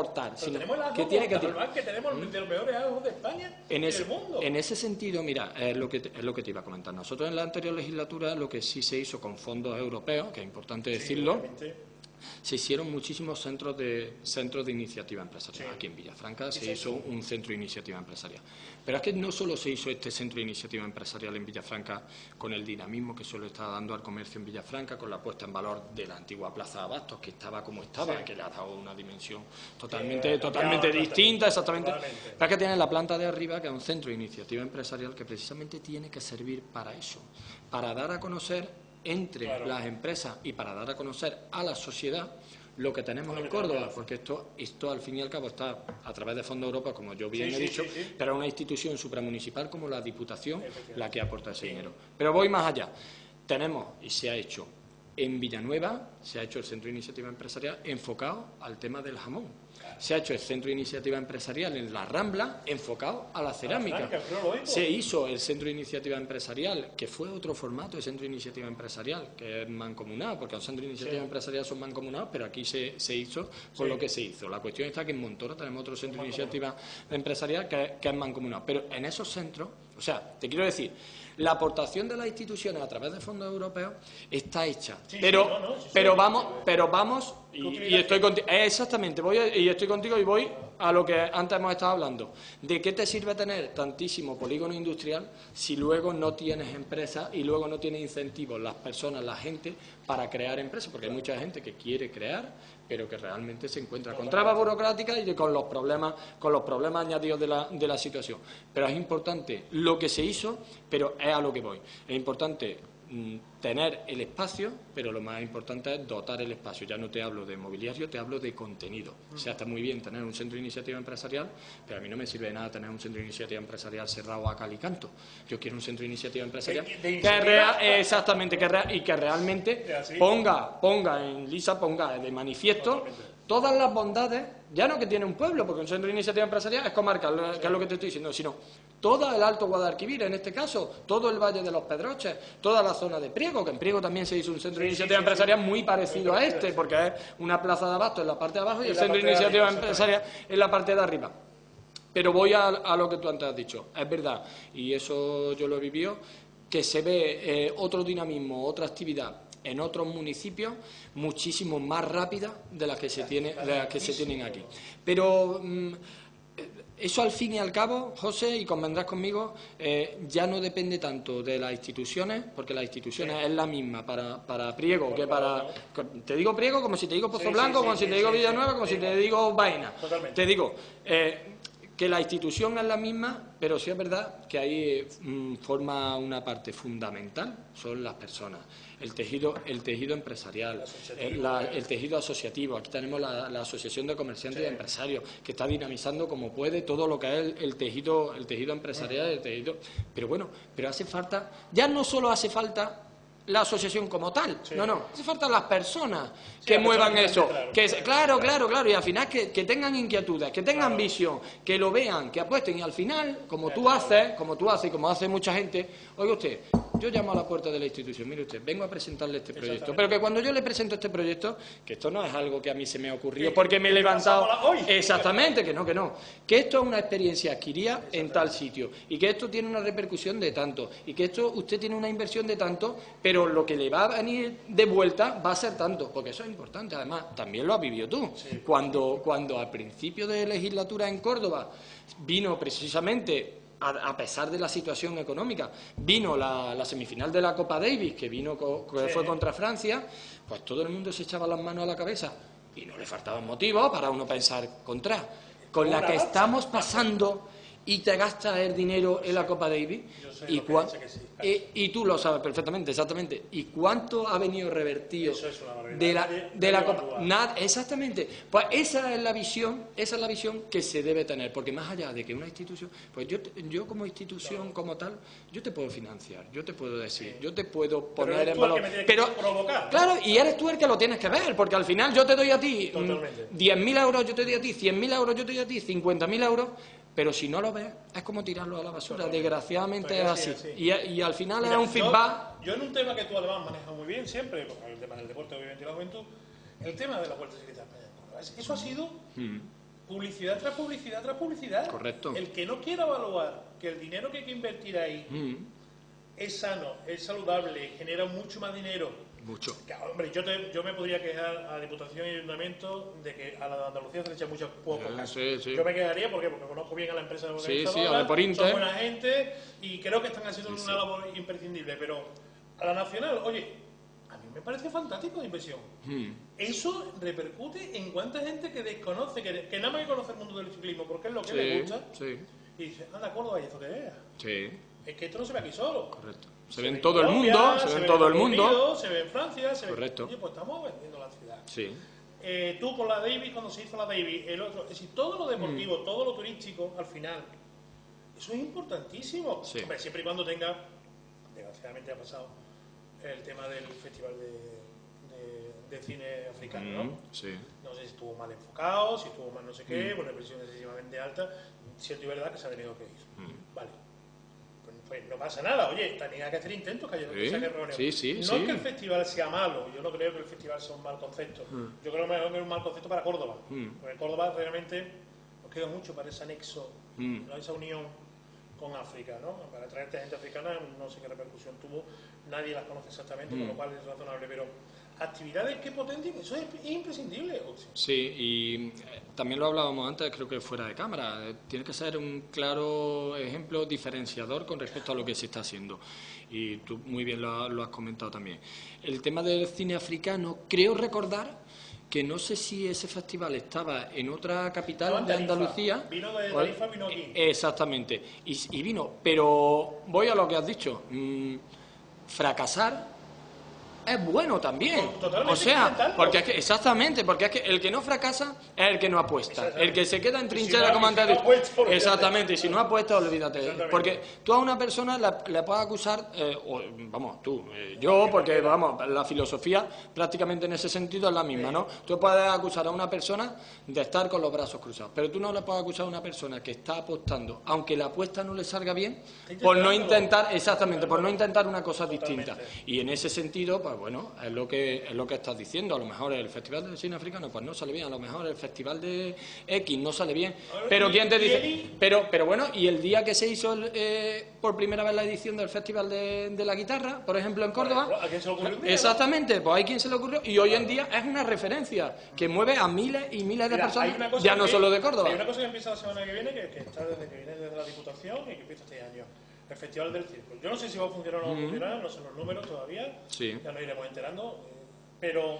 aportar, Pero sino tenemos el que tiene que tirar. Que tenemos ¿Mm? de los mejores ajos de España en y ese, del mundo. En ese sentido, mira, es lo, que te, es lo que te iba a comentar. Nosotros en la anterior legislatura lo que sí se hizo con fondos europeos, que es importante decirlo, sí, se hicieron muchísimos centros de centros de iniciativa empresarial. Sí. Aquí en Villafranca se hizo un centro de iniciativa empresarial. Pero es que no solo se hizo este centro de iniciativa empresarial en Villafranca con el dinamismo que solo está dando al comercio en Villafranca, con la puesta en valor de la antigua Plaza de Abastos, que estaba como estaba, sí, que le ha dado una dimensión totalmente, totalmente distinta, exactamente. Totalmente. Pero es que tiene la planta de arriba, que es un centro de iniciativa empresarial que precisamente tiene que servir para eso, para dar a conocer entre claro. las empresas y para dar a conocer a la sociedad lo que tenemos en Córdoba, porque esto, esto al fin y al cabo está a través de Fondos Europa, como yo bien sí, he sí, dicho, sí, sí. pero es una institución supramunicipal como la Diputación la que aporta ese dinero. Pero voy más allá. Tenemos, y se ha hecho en Villanueva, se ha hecho el Centro de Iniciativa Empresarial enfocado al tema del jamón. Se ha hecho el Centro de Iniciativa Empresarial en la Rambla, enfocado a la cerámica. Se hizo el Centro de Iniciativa Empresarial, que fue otro formato de Centro de Iniciativa Empresarial, que es mancomunado, porque los Centros de Iniciativa sí. Empresarial son mancomunados, pero aquí se, se hizo por sí. lo que se hizo. La cuestión está que en Montoro tenemos otro Centro de Iniciativa Empresarial que, que es mancomunado. Pero en esos centros, o sea, te quiero decir, la aportación de las instituciones a través de fondos europeos está hecha, sí, pero, sí, no, no, sí, pero, sí, vamos, sí. pero vamos, y, y estoy contigo, exactamente, voy a, y estoy contigo y voy a lo que antes hemos estado hablando. ¿De qué te sirve tener tantísimo polígono industrial si luego no tienes empresas y luego no tienes incentivos las personas, la gente, para crear empresas? Porque hay mucha gente que quiere crear, pero que realmente se encuentra con trabas burocráticas y con los problemas, con los problemas añadidos de la, de la situación. Pero es importante lo que se hizo, pero es a lo que voy. Es importante mmm, tener el espacio, pero lo más importante es dotar el espacio. Ya no te hablo de mobiliario, te hablo de contenido. O sea, está muy bien tener un centro de iniciativa empresarial, pero a mí no me sirve de nada tener un centro de iniciativa empresarial cerrado a cal y canto. Yo quiero un centro de iniciativa empresarial ¿De, de que real, exactamente que real, y que realmente ponga, ponga en lisa, ponga de manifiesto todas las bondades, ya no que tiene un pueblo, porque un centro de iniciativa empresarial es comarcal, que es lo que te estoy diciendo, sino todo el Alto Guadalquivir, en este caso, todo el Valle de los Pedroches, toda la zona de Priego, que en Priego también se hizo un centro sí, de iniciativa sí, sí, empresarial sí, muy parecido a este, porque es una plaza de abasto en la parte de abajo y, y el centro de iniciativa de empresarial en la parte de arriba. Pero voy a, a lo que tú antes has dicho. Es verdad, y eso yo lo he vivido, que se ve eh, otro dinamismo, otra actividad en otros municipios muchísimo más rápida de las que se tiene, de las que se tienen aquí. Pero mmm, eso al fin y al cabo, José, y convendrás conmigo, eh, ya no depende tanto de las instituciones, porque las instituciones sí. es la misma para, para Priego que para... Te digo Priego como si te digo Pozo sí, Blanco, sí, como sí, si te sí, digo sí, Villanueva, sí, como sí, si sí. te digo Baena. Totalmente. Te digo... Eh, que la institución es la misma, pero sí es verdad que ahí mmm, forma una parte fundamental, son las personas, el tejido, el tejido empresarial, el, la, el tejido asociativo. Aquí tenemos la, la Asociación de Comerciantes sí. y Empresarios, que está dinamizando como puede todo lo que es el, el tejido, el tejido empresarial, el tejido. Pero bueno, pero hace falta, ya no solo hace falta la asociación como tal, sí. no, no, hace falta las personas sí, que muevan eso, claro, que claro, claro, claro, claro, y al final que, que tengan inquietudes, que tengan claro. visión, que lo vean, que apuesten, y al final, como tú haces, como tú haces y como hace mucha gente, oiga usted, yo llamo a la puerta de la institución, mire usted, vengo a presentarle este proyecto, pero que cuando yo le presento este proyecto, que esto no es algo que a mí se me ha ocurrido porque me he levantado, exactamente, que no, que no, que esto es una experiencia adquirida en tal sitio, y que esto tiene una repercusión de tanto, y que esto usted tiene una inversión de tanto, pero lo que le va a venir de vuelta va a ser tanto, porque eso es importante. Además, también lo has vivido tú. Sí. Cuando, cuando al principio de legislatura en Córdoba vino precisamente, a, a pesar de la situación económica, vino la, la semifinal de la Copa Davis, que vino co, que sí. fue contra Francia, pues todo el mundo se echaba las manos a la cabeza y no le faltaban motivos para uno pensar contra. Con la que estamos pasando y te gastas el dinero en la Copa Davis y, cua sí, y, y tú lo sabes perfectamente, exactamente. ¿Y cuánto ha venido revertido es de la, de, de la Copa? Nada, exactamente. Pues esa es la visión, esa es la visión que se debe tener, porque más allá de que una institución, pues yo, yo como institución claro. como tal, yo te puedo financiar, yo te puedo decir, yo te puedo poner en valor, pero provocar, ¿no? Claro, y eres tú el que lo tienes que ver, porque al final yo te doy a ti diez mil euros, yo te doy a ti cien mil euros, yo te doy a ti cincuenta mil euros. Pero si no lo ves, es como tirarlo a la basura. Desgraciadamente es así. así. Y, y al final Mira, es un feedback. Yo, yo en un tema que tú además manejas muy bien siempre, porque el tema del deporte obviamente y la juventud, el tema de la Vuelta Ciclista a España. Eso ha sido mm. publicidad tras publicidad tras publicidad. Correcto. El que no quiera evaluar que el dinero que hay que invertir ahí mm. es sano, es saludable, genera mucho más dinero. Mucho. Que, hombre, yo, te, yo me podría quejar a la Diputación y Ayuntamiento de que a la de Andalucía se le echa mucho poco. Sí, sí. Yo me quedaría ¿por qué? Porque conozco bien a la empresa organizadora, sí, sí, a ver, por Inter. son buena gente y creo que están haciendo sí, una sí. labor imprescindible. Pero a la nacional, oye, a mí me parece fantástico la inversión. Hmm. Eso repercute en cuánta gente que desconoce, que, que nada más que conoce el mundo del ciclismo, porque es lo que sí, le gusta, sí. y dice, anda, Córdoba, ¿y eso qué es? Sí. Es que esto no se ve aquí solo. Correcto. Se, se ve en todo el mundo, se, se ve en todo el mundo. Unidos, se ve en Francia, se Correcto. ve... Oye, pues estamos vendiendo la ciudad. Sí. Eh, tú con la Davis, cuando se hizo la Davis, el otro... Es decir, todo lo deportivo, mm. todo lo turístico, al final, eso es importantísimo. Sí. Hombre, siempre y cuando tenga, desgraciadamente ha pasado, el tema del Festival de, de, de Cine Africano, mm, ¿no? Sí. No sé si estuvo mal enfocado, si estuvo mal no sé qué, mm. con una presión excesivamente alta. Cierto y verdad que se ha tenido que ir. Mm. Vale. Pues no pasa nada, oye, tenía que hacer intentos, que haya sí, que errores. sí, sí, no sí. es que el festival sea malo, yo no creo que el festival sea un mal concepto. Mm. Yo creo que es un mal concepto para Córdoba. Mm. Porque Córdoba realmente nos queda mucho para ese anexo, mm. ¿no? Esa unión con África, ¿no? Para traerte gente africana, no sé qué repercusión tuvo, nadie las conoce exactamente, mm. con lo cual es razonable, pero actividades que potencien, eso es, es imprescindible. Sí, y eh, también lo hablábamos antes, creo que fuera de cámara, eh, tiene que ser un claro ejemplo diferenciador con respecto a lo que se está haciendo. Y tú muy bien lo, lo has comentado también. El tema del cine africano, creo recordar que no sé si ese festival estaba en otra capital no, de Andalucía. Vino de Tarifa, vino aquí. Exactamente, y, y vino, pero voy a lo que has dicho, mmm, fracasar es bueno también. Totalmente, o sea, porque es que, exactamente, porque es que el que no fracasa es el que no apuesta. El que se queda en trinchera, si como antes si no apuesta, exactamente, y si no apuesta, olvídate. Porque tú a una persona le, le puedes acusar, eh, o, vamos, tú, eh, yo, porque vamos, la filosofía prácticamente en ese sentido es la misma, ¿no? Tú puedes acusar a una persona de estar con los brazos cruzados, pero tú no le puedes acusar a una persona que está apostando, aunque la apuesta no le salga bien, por no intentar, exactamente, por no intentar una cosa distinta. Y en ese sentido, pues bueno, es lo que es lo que estás diciendo. A lo mejor el Festival del Cine Africano pues no sale bien, a lo mejor el Festival de X no sale bien, pero ¿quién te dice? Pero pero bueno, y el día que se hizo el, eh, por primera vez la edición del Festival de, de la Guitarra, por ejemplo, en Córdoba, ¿a quién se le ocurrió? Exactamente, pues hay quien se le ocurrió y hoy en día es una referencia que mueve a miles y miles de Mira, personas, ya no que, solo de Córdoba. Hay una cosa que empieza la semana que viene, que, que está desde que viene desde la Diputación y que empieza este año. El Festival del Circo. Yo no sé si va a funcionar o no va a funcionar, no sé los números todavía, sí. Ya nos iremos enterando, pero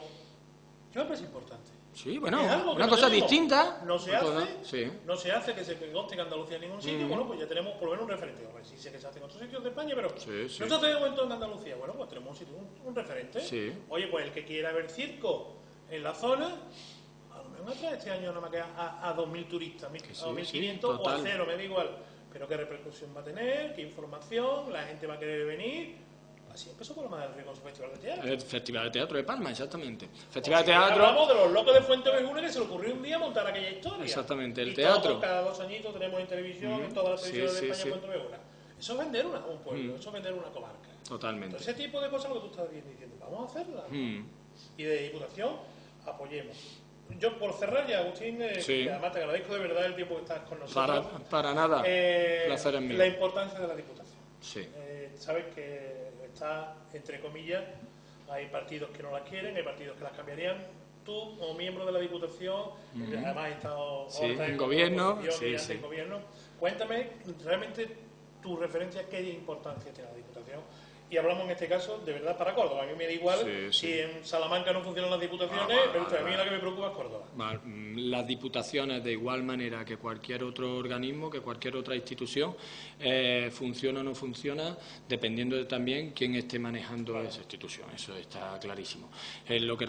yo me parece importante. Sí, bueno, una cosa tenemos. distinta. No se hace, sí. no se hace que se conste que Andalucía en ningún sitio, mm. bueno, pues ya tenemos por lo menos un referente. A ver si sé que se hace en otros sitios de España, pero sí, sí. no se hace de momento en Andalucía. Bueno, pues tenemos un sitio, un, un referente. Sí. Oye, pues el que quiera ver circo en la zona, a lo mejor atrás este año no me queda a, a dos mil turistas, a sí, dos mil quinientos sí, o a cero, me da igual. Pero qué repercusión va a tener, qué información, la gente va a querer venir. Así empezó Palma del Río con su festival de teatro. El Festival de Teatro de Palma, exactamente. Festival de si Teatro. Hablamos de los locos de Fuenteovejuna que se le ocurrió un día montar aquella historia. Exactamente, el y teatro. Todos, cada dos añitos tenemos en televisión, mm, en todas las televisiones sí, de España, sí, Fuenteovejuna. Eso es vender una, un pueblo, mm. eso es vender una comarca. Totalmente. Entonces, ese tipo de cosas lo que tú estás diciendo, vamos a hacerlas. Mm. Y de Diputación, apoyemos. Yo, por cerrar ya, Agustín, eh, sí. que además te agradezco de verdad el tiempo que estás con nosotros. Para, para nada, eh, placer es mío. La importancia de la Diputación. Sí. Eh, sabes que está, entre comillas, hay partidos que no las quieren, hay partidos que las cambiarían. Tú, como miembro de la Diputación, uh-huh. además has estado sí, en, en gobierno, sí, sí. en gobierno, cuéntame realmente tu referencia, qué importancia tiene la Diputación. Y hablamos en este caso, de verdad, para Córdoba. A mí me da igual sí, sí. si en Salamanca no funcionan las diputaciones, ah, pero a mí la que me preocupa es Córdoba. Las diputaciones, de igual manera que cualquier otro organismo, que cualquier otra institución, eh, funciona o no funciona, dependiendo de también quién esté manejando claro. esa institución. Eso está clarísimo. En lo que,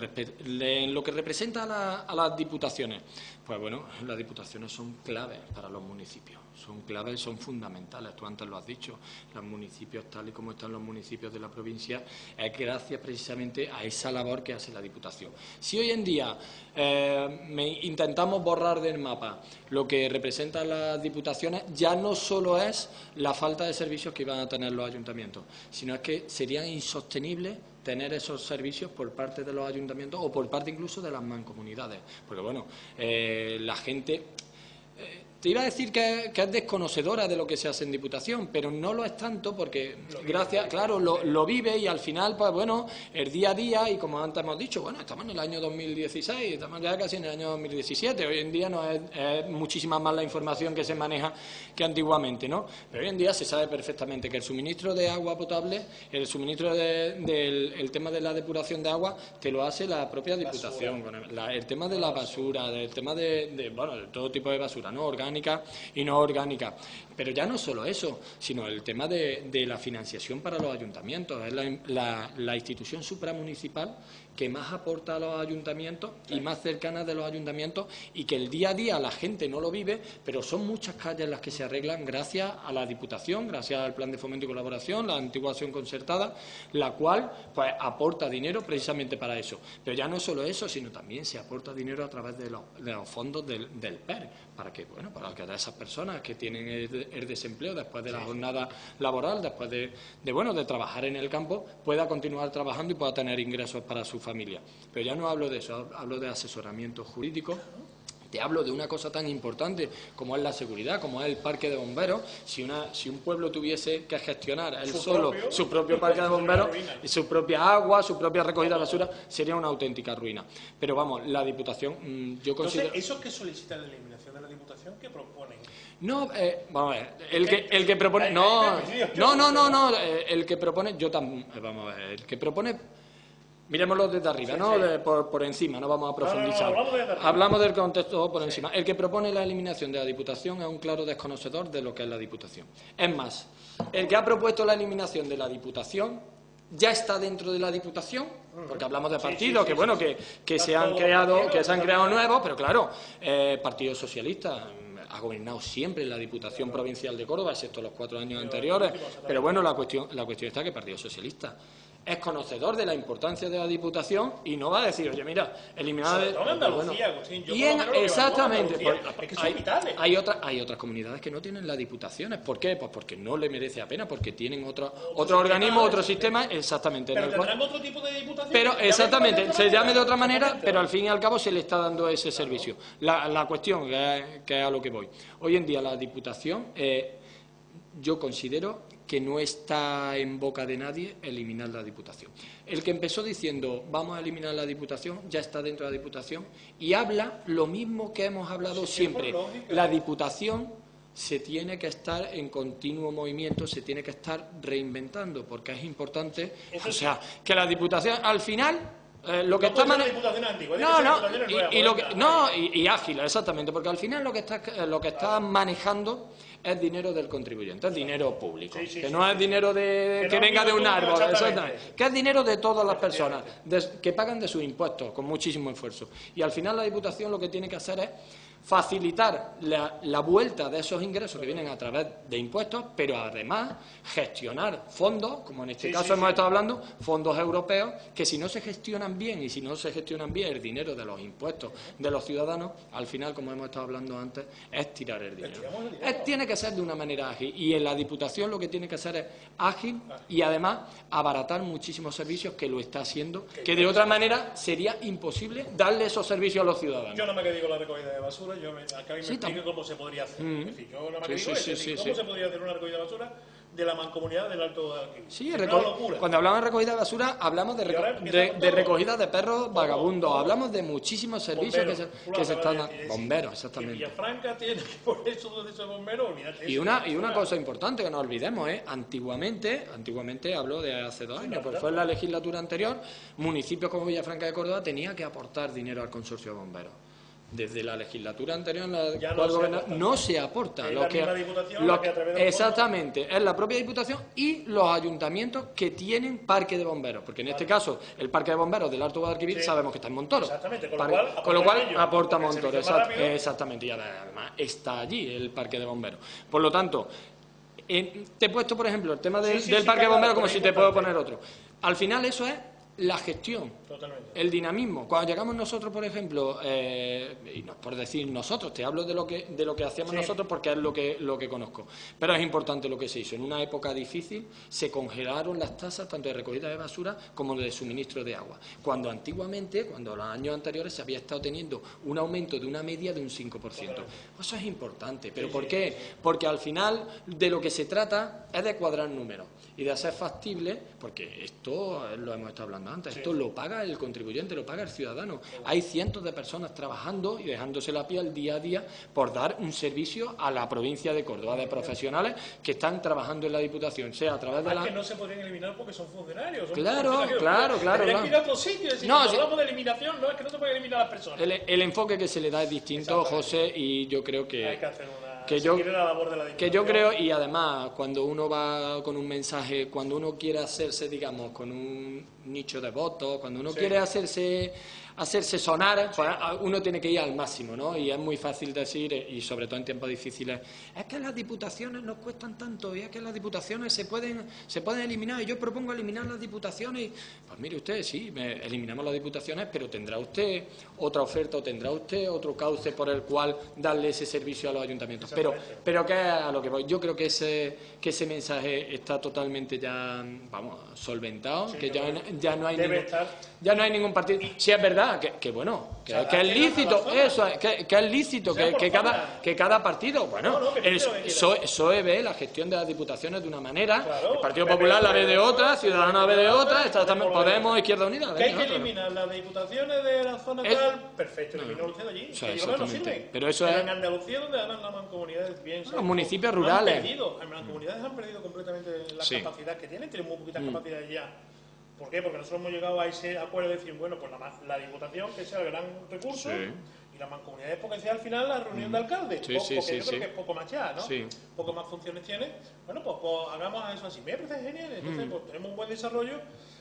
en lo que representa a, la, a las diputaciones, pues bueno, las diputaciones son claves para los municipios. Son claves, son fundamentales, tú antes lo has dicho, los municipios tal y como están los municipios de la provincia, es gracias precisamente a esa labor que hace la Diputación. Si hoy en día eh, me intentamos borrar del mapa lo que representan las diputaciones, ya no solo es la falta de servicios que iban a tener los ayuntamientos, sino es que serían insostenibles tener esos servicios por parte de los ayuntamientos o por parte incluso de las mancomunidades, porque bueno, eh, la gente... Te iba a decir que, que es desconocedora de lo que se hace en Diputación, pero no lo es tanto porque, gracias, claro, lo, lo vive y al final, pues bueno, el día a día, y como antes hemos dicho, bueno, estamos en el año dos mil dieciséis, estamos ya casi en el año dos mil diecisiete, hoy en día no es, es muchísima más la información que se maneja que antiguamente, ¿no? Pero hoy en día se sabe perfectamente que el suministro de agua potable, el suministro del de, el tema de la depuración de agua, te lo hace la propia Diputación, con el, la, el tema de la basura, del tema de, de, bueno, de todo tipo de basura, ¿no? Orgánica y no orgánica. Pero ya no solo eso, sino el tema de, de la financiación para los ayuntamientos. Es la, la, la institución supramunicipal que más aporta a los ayuntamientos y más cercana de los ayuntamientos, y que el día a día la gente no lo vive, pero son muchas calles las que se arreglan gracias a la Diputación, gracias al Plan de Fomento y Colaboración, la antigua acción concertada, la cual pues aporta dinero precisamente para eso. Pero ya no solo eso, sino también se aporta dinero a través de los, de los fondos del, del P E R, para que, bueno, para que esas personas que tienen el, el desempleo después de la jornada laboral, después de, de, bueno, de trabajar en el campo, pueda continuar trabajando y pueda tener ingresos para su familia. Pero ya no hablo de eso, hablo de asesoramiento jurídico. Te hablo de una cosa tan importante como es la seguridad, como es el parque de bomberos. Si, una, si un pueblo tuviese que gestionar él su solo propio, su propio parque de bomberos, su propia agua, su propia recogida de basura, sería una auténtica ruina. Pero vamos, la Diputación, yo considero... Entonces, ¿esos que solicitan la eliminación de la Diputación, qué proponen? No, eh, vamos a ver, el que, el que propone... No, no, no, no, no, el que propone... Yo también... Vamos a ver, el que propone... Miremoslo desde arriba, sí, ¿no? Sí. De, por, por encima, no vamos a profundizar. No, no, no, hablamos, de hablamos del contexto por encima. Sí. El que propone la eliminación de la Diputación es un claro desconocedor de lo que es la Diputación. Es más, el que ha propuesto la eliminación de la Diputación ya está dentro de la Diputación, porque hablamos de partidos sí, sí, que, sí, bueno, sí, que, que se han creado, que se han creado nuevos, pero claro, eh, Partido Socialista ha gobernado siempre en la Diputación Provincial de Córdoba, excepto los cuatro años anteriores. Pero bueno, la cuestión, la cuestión está que el Partido Socialista es conocedor de la importancia de la Diputación y no va a decir, oye, mira, eliminar... De, en Andalucía, bueno, Agustín, yo y en, exactamente, Andalucía, es que son hay, vitales. Hay, otra, hay otras comunidades que no tienen las diputaciones. ¿Por qué? Pues porque no le merece la pena, porque tienen otro, otro, otro organismo, otro sistema, exactamente. Pero en el tendrán cual, otro tipo de diputación. Pero exactamente, se llame de otra manera, pero al fin y al cabo se le está dando ese servicio. La, la cuestión, que es, que es a lo que voy. Hoy en día la Diputación, eh, yo considero que no está en boca de nadie eliminar la Diputación. El que empezó diciendo vamos a eliminar la Diputación ya está dentro de la Diputación y habla lo mismo que hemos hablado sí, siempre. La Diputación se tiene que estar en continuo movimiento, se tiene que estar reinventando, porque es importante, Eso o sea, que la Diputación al final... Eh, lo que no está mane... antigua, no, no, y, y, lo que, no y, y ágil, exactamente, porque al final lo que está, lo que está manejando es dinero del contribuyente, es dinero público, sí, sí, que sí, no sí, es dinero de, que, que no venga de un árbol, exactamente, que es dinero de todas las personas, de, que pagan de sus impuestos con muchísimo esfuerzo. Y al final la Diputación lo que tiene que hacer es facilitar la, la vuelta de esos ingresos que vienen a través de impuestos, pero además gestionar fondos, como en este sí, caso sí, hemos sí. estado hablando, fondos europeos, que si no se gestionan bien y si no se gestionan bien el dinero de los impuestos de los ciudadanos, al final, como hemos estado hablando antes, es tirar el dinero. Es, tiene que ser de una manera ágil, y en la Diputación lo que tiene que ser es ágil y además abaratar muchísimos servicios, que lo está haciendo, que de otra manera sería imposible darle esos servicios a los ciudadanos. Yo no me quedo con la recogida de basura. Yo me, acá me sí, explique cómo se podría hacer. Mm. Es decir, yo no me sí, sí, sí, sí, ¿cómo sí. se podría hacer una recogida de basura de la mancomunidad del Alto Guadalquivir? Sí, reco cuando hablamos de recogida de basura, hablamos de, reco de, de recogida de perros todo, vagabundos, todo. Hablamos de muchísimos servicios bomberos, que se, que se están dando. Bomberos, exactamente. Villafranca tiene que poner eso de esos bomberos, olvídate. Y una, y una cosa importante que no olvidemos, ¿eh? Antiguamente, antiguamente hablo de hace dos años, pues fue en la legislatura anterior, municipios como Villafranca de Córdoba tenían que aportar dinero al consorcio de bomberos. Desde la legislatura anterior en la ya cual no, gobierna, se no se aporta. Es lo la que, misma diputación, lo la que a través de exactamente, es la propia Diputación y los ayuntamientos que tienen parque de bomberos, porque en vale. este caso el parque de bomberos del Alto Guadalquivir sí. sabemos que está en Montoro. Exactamente, con Par lo cual, con lo cual ellos, aporta Montoro. Exact exactamente, y además está allí el parque de bomberos. Por lo tanto, eh, te he puesto, por ejemplo, el tema de, sí, sí, del sí, parque claro, de bomberos como si te puedo poner otro. Al final eso es la gestión, Totalmente. el dinamismo. Cuando llegamos nosotros, por ejemplo, eh, y no por decir nosotros, te hablo de lo que de lo que hacíamos sí. nosotros porque es lo que lo que conozco. Pero es importante lo que se hizo. En una época difícil se congelaron las tasas tanto de recogida de basura como de suministro de agua. Cuando antiguamente, cuando los años anteriores se había estado teniendo un aumento de una media de un cinco por ciento. Eso es importante. ¿Pero sí, por qué? Sí, sí. Porque al final de lo que se trata es de cuadrar números y de hacer factible, porque esto lo hemos estado hablando antes, sí. esto lo paga el contribuyente, lo paga el ciudadano. Sí. Hay cientos de personas trabajando y dejándose la piel día a día por dar un servicio a la provincia de Córdoba, de profesionales que están trabajando en la Diputación, sea a través de la... que no se podrían eliminar porque son funcionarios. Son claro, funcionarios. claro, claro. Tendrían que ir a otro sitio, es decir, no, cuando sí. hablamos de eliminación, no es que no se pueden eliminar a las personas. El, el enfoque que se le da es distinto, José, y yo creo que... Hay que hacer una... Que yo, la labor de la que yo creo, y además, cuando uno va con un mensaje, cuando uno quiere hacerse, digamos, con un nicho de votos, cuando uno sí. quiere hacerse hacerse sonar, pues uno tiene que ir al máximo, ¿no? Y es muy fácil decir, y sobre todo en tiempos difíciles, es que las diputaciones nos cuestan tanto, y es que las diputaciones se pueden se pueden eliminar, y yo propongo eliminar las diputaciones. Pues mire usted, sí, eliminamos las diputaciones, pero tendrá usted otra oferta o tendrá usted otro cauce por el cual darle ese servicio a los ayuntamientos. Pero, pero que a lo que voy, yo creo que ese, que ese mensaje está totalmente ya, vamos, solventado, sí, que ya, ya no hay ningún, ya no hay ningún partido. Sí, es verdad. Que, que bueno, que, o sea, que es lícito, eso, que, que es lícito, o sea, que, que, cada, que cada partido, bueno, no, no, el P S O E ve la gestión de las diputaciones de una manera, claro, el Partido Popular la ve de otra, Ciudadanos la ve de otra, está también Podemos, Izquierda Unida. Que hay que eliminar las diputaciones de la zona el, tal, perfecto, eliminó usted allí, o sea, que no sirven. Pero eso es... En Andalucía, donde además las mancomunidades bien... Los municipios rurales. Han perdido, las mancomunidades han perdido completamente la sí. capacidad que tienen, tienen muy poquitas mm. capacidades ya. ¿Por qué? Porque nosotros hemos llegado a ese acuerdo de decir, bueno, pues la, la Diputación, que sea el gran recurso, sí. y las mancomunidades, porque sea al final la reunión mm. de alcaldes, sí, poco, sí, porque sí, yo sí. creo que es poco más ya, ¿no? Sí. Poco más funciones tiene. Bueno, pues, pues hagamos eso así. Me parece genial. Entonces, mm. pues tenemos un buen desarrollo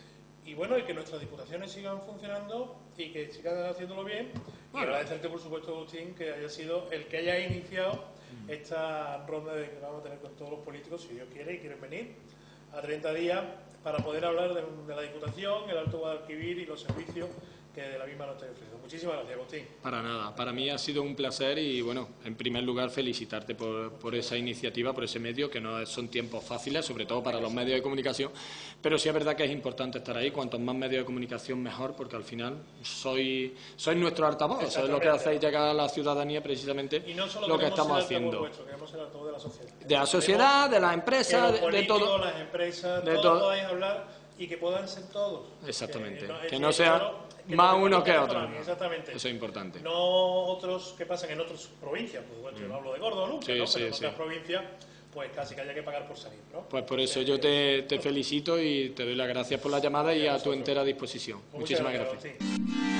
y bueno, y que nuestras diputaciones sigan funcionando y que sigan haciéndolo bien. Bueno. Y agradecerte, por supuesto, Agustín, que haya sido el que haya iniciado mm. esta ronda de que vamos a tener con todos los políticos, si Dios quiere y quieren venir, a treinta días, para poder hablar de, de la Diputación, el Alto Guadalquivir y los servicios que de la misma nos está ofreciendo. Muchísimas gracias, Agustín. Para nada, para mí ha sido un placer y, bueno, en primer lugar felicitarte por, por esa iniciativa, por ese medio, que no son tiempos fáciles, sobre todo para los medios de comunicación, pero sí es verdad que es importante estar ahí, cuantos más medios de comunicación mejor, porque al final soy, soy nuestro altavoz, eso es lo que hacéis llegar a la ciudadanía precisamente, y no solo lo que estamos haciendo. Vuestro, queremos el altavoz de la sociedad. De la sociedad, de las empresas, de, de todo. las empresas, de todos todo. podáis hablar y que puedan ser todos. Exactamente, que no, que no sea... Claro, que más uno que otro. Exactamente. Eso es importante. No otros que pasan en otras provincias. Pues bueno, mm. yo no hablo de Córdoba nunca, sí, ¿no? sí, pero en sí. otras provincias, pues casi que haya que pagar por salir, ¿no? Pues por eso yo te, te felicito y te doy las gracias por la llamada y a tu entera disposición. Muchas Muchísimas gracias. gracias.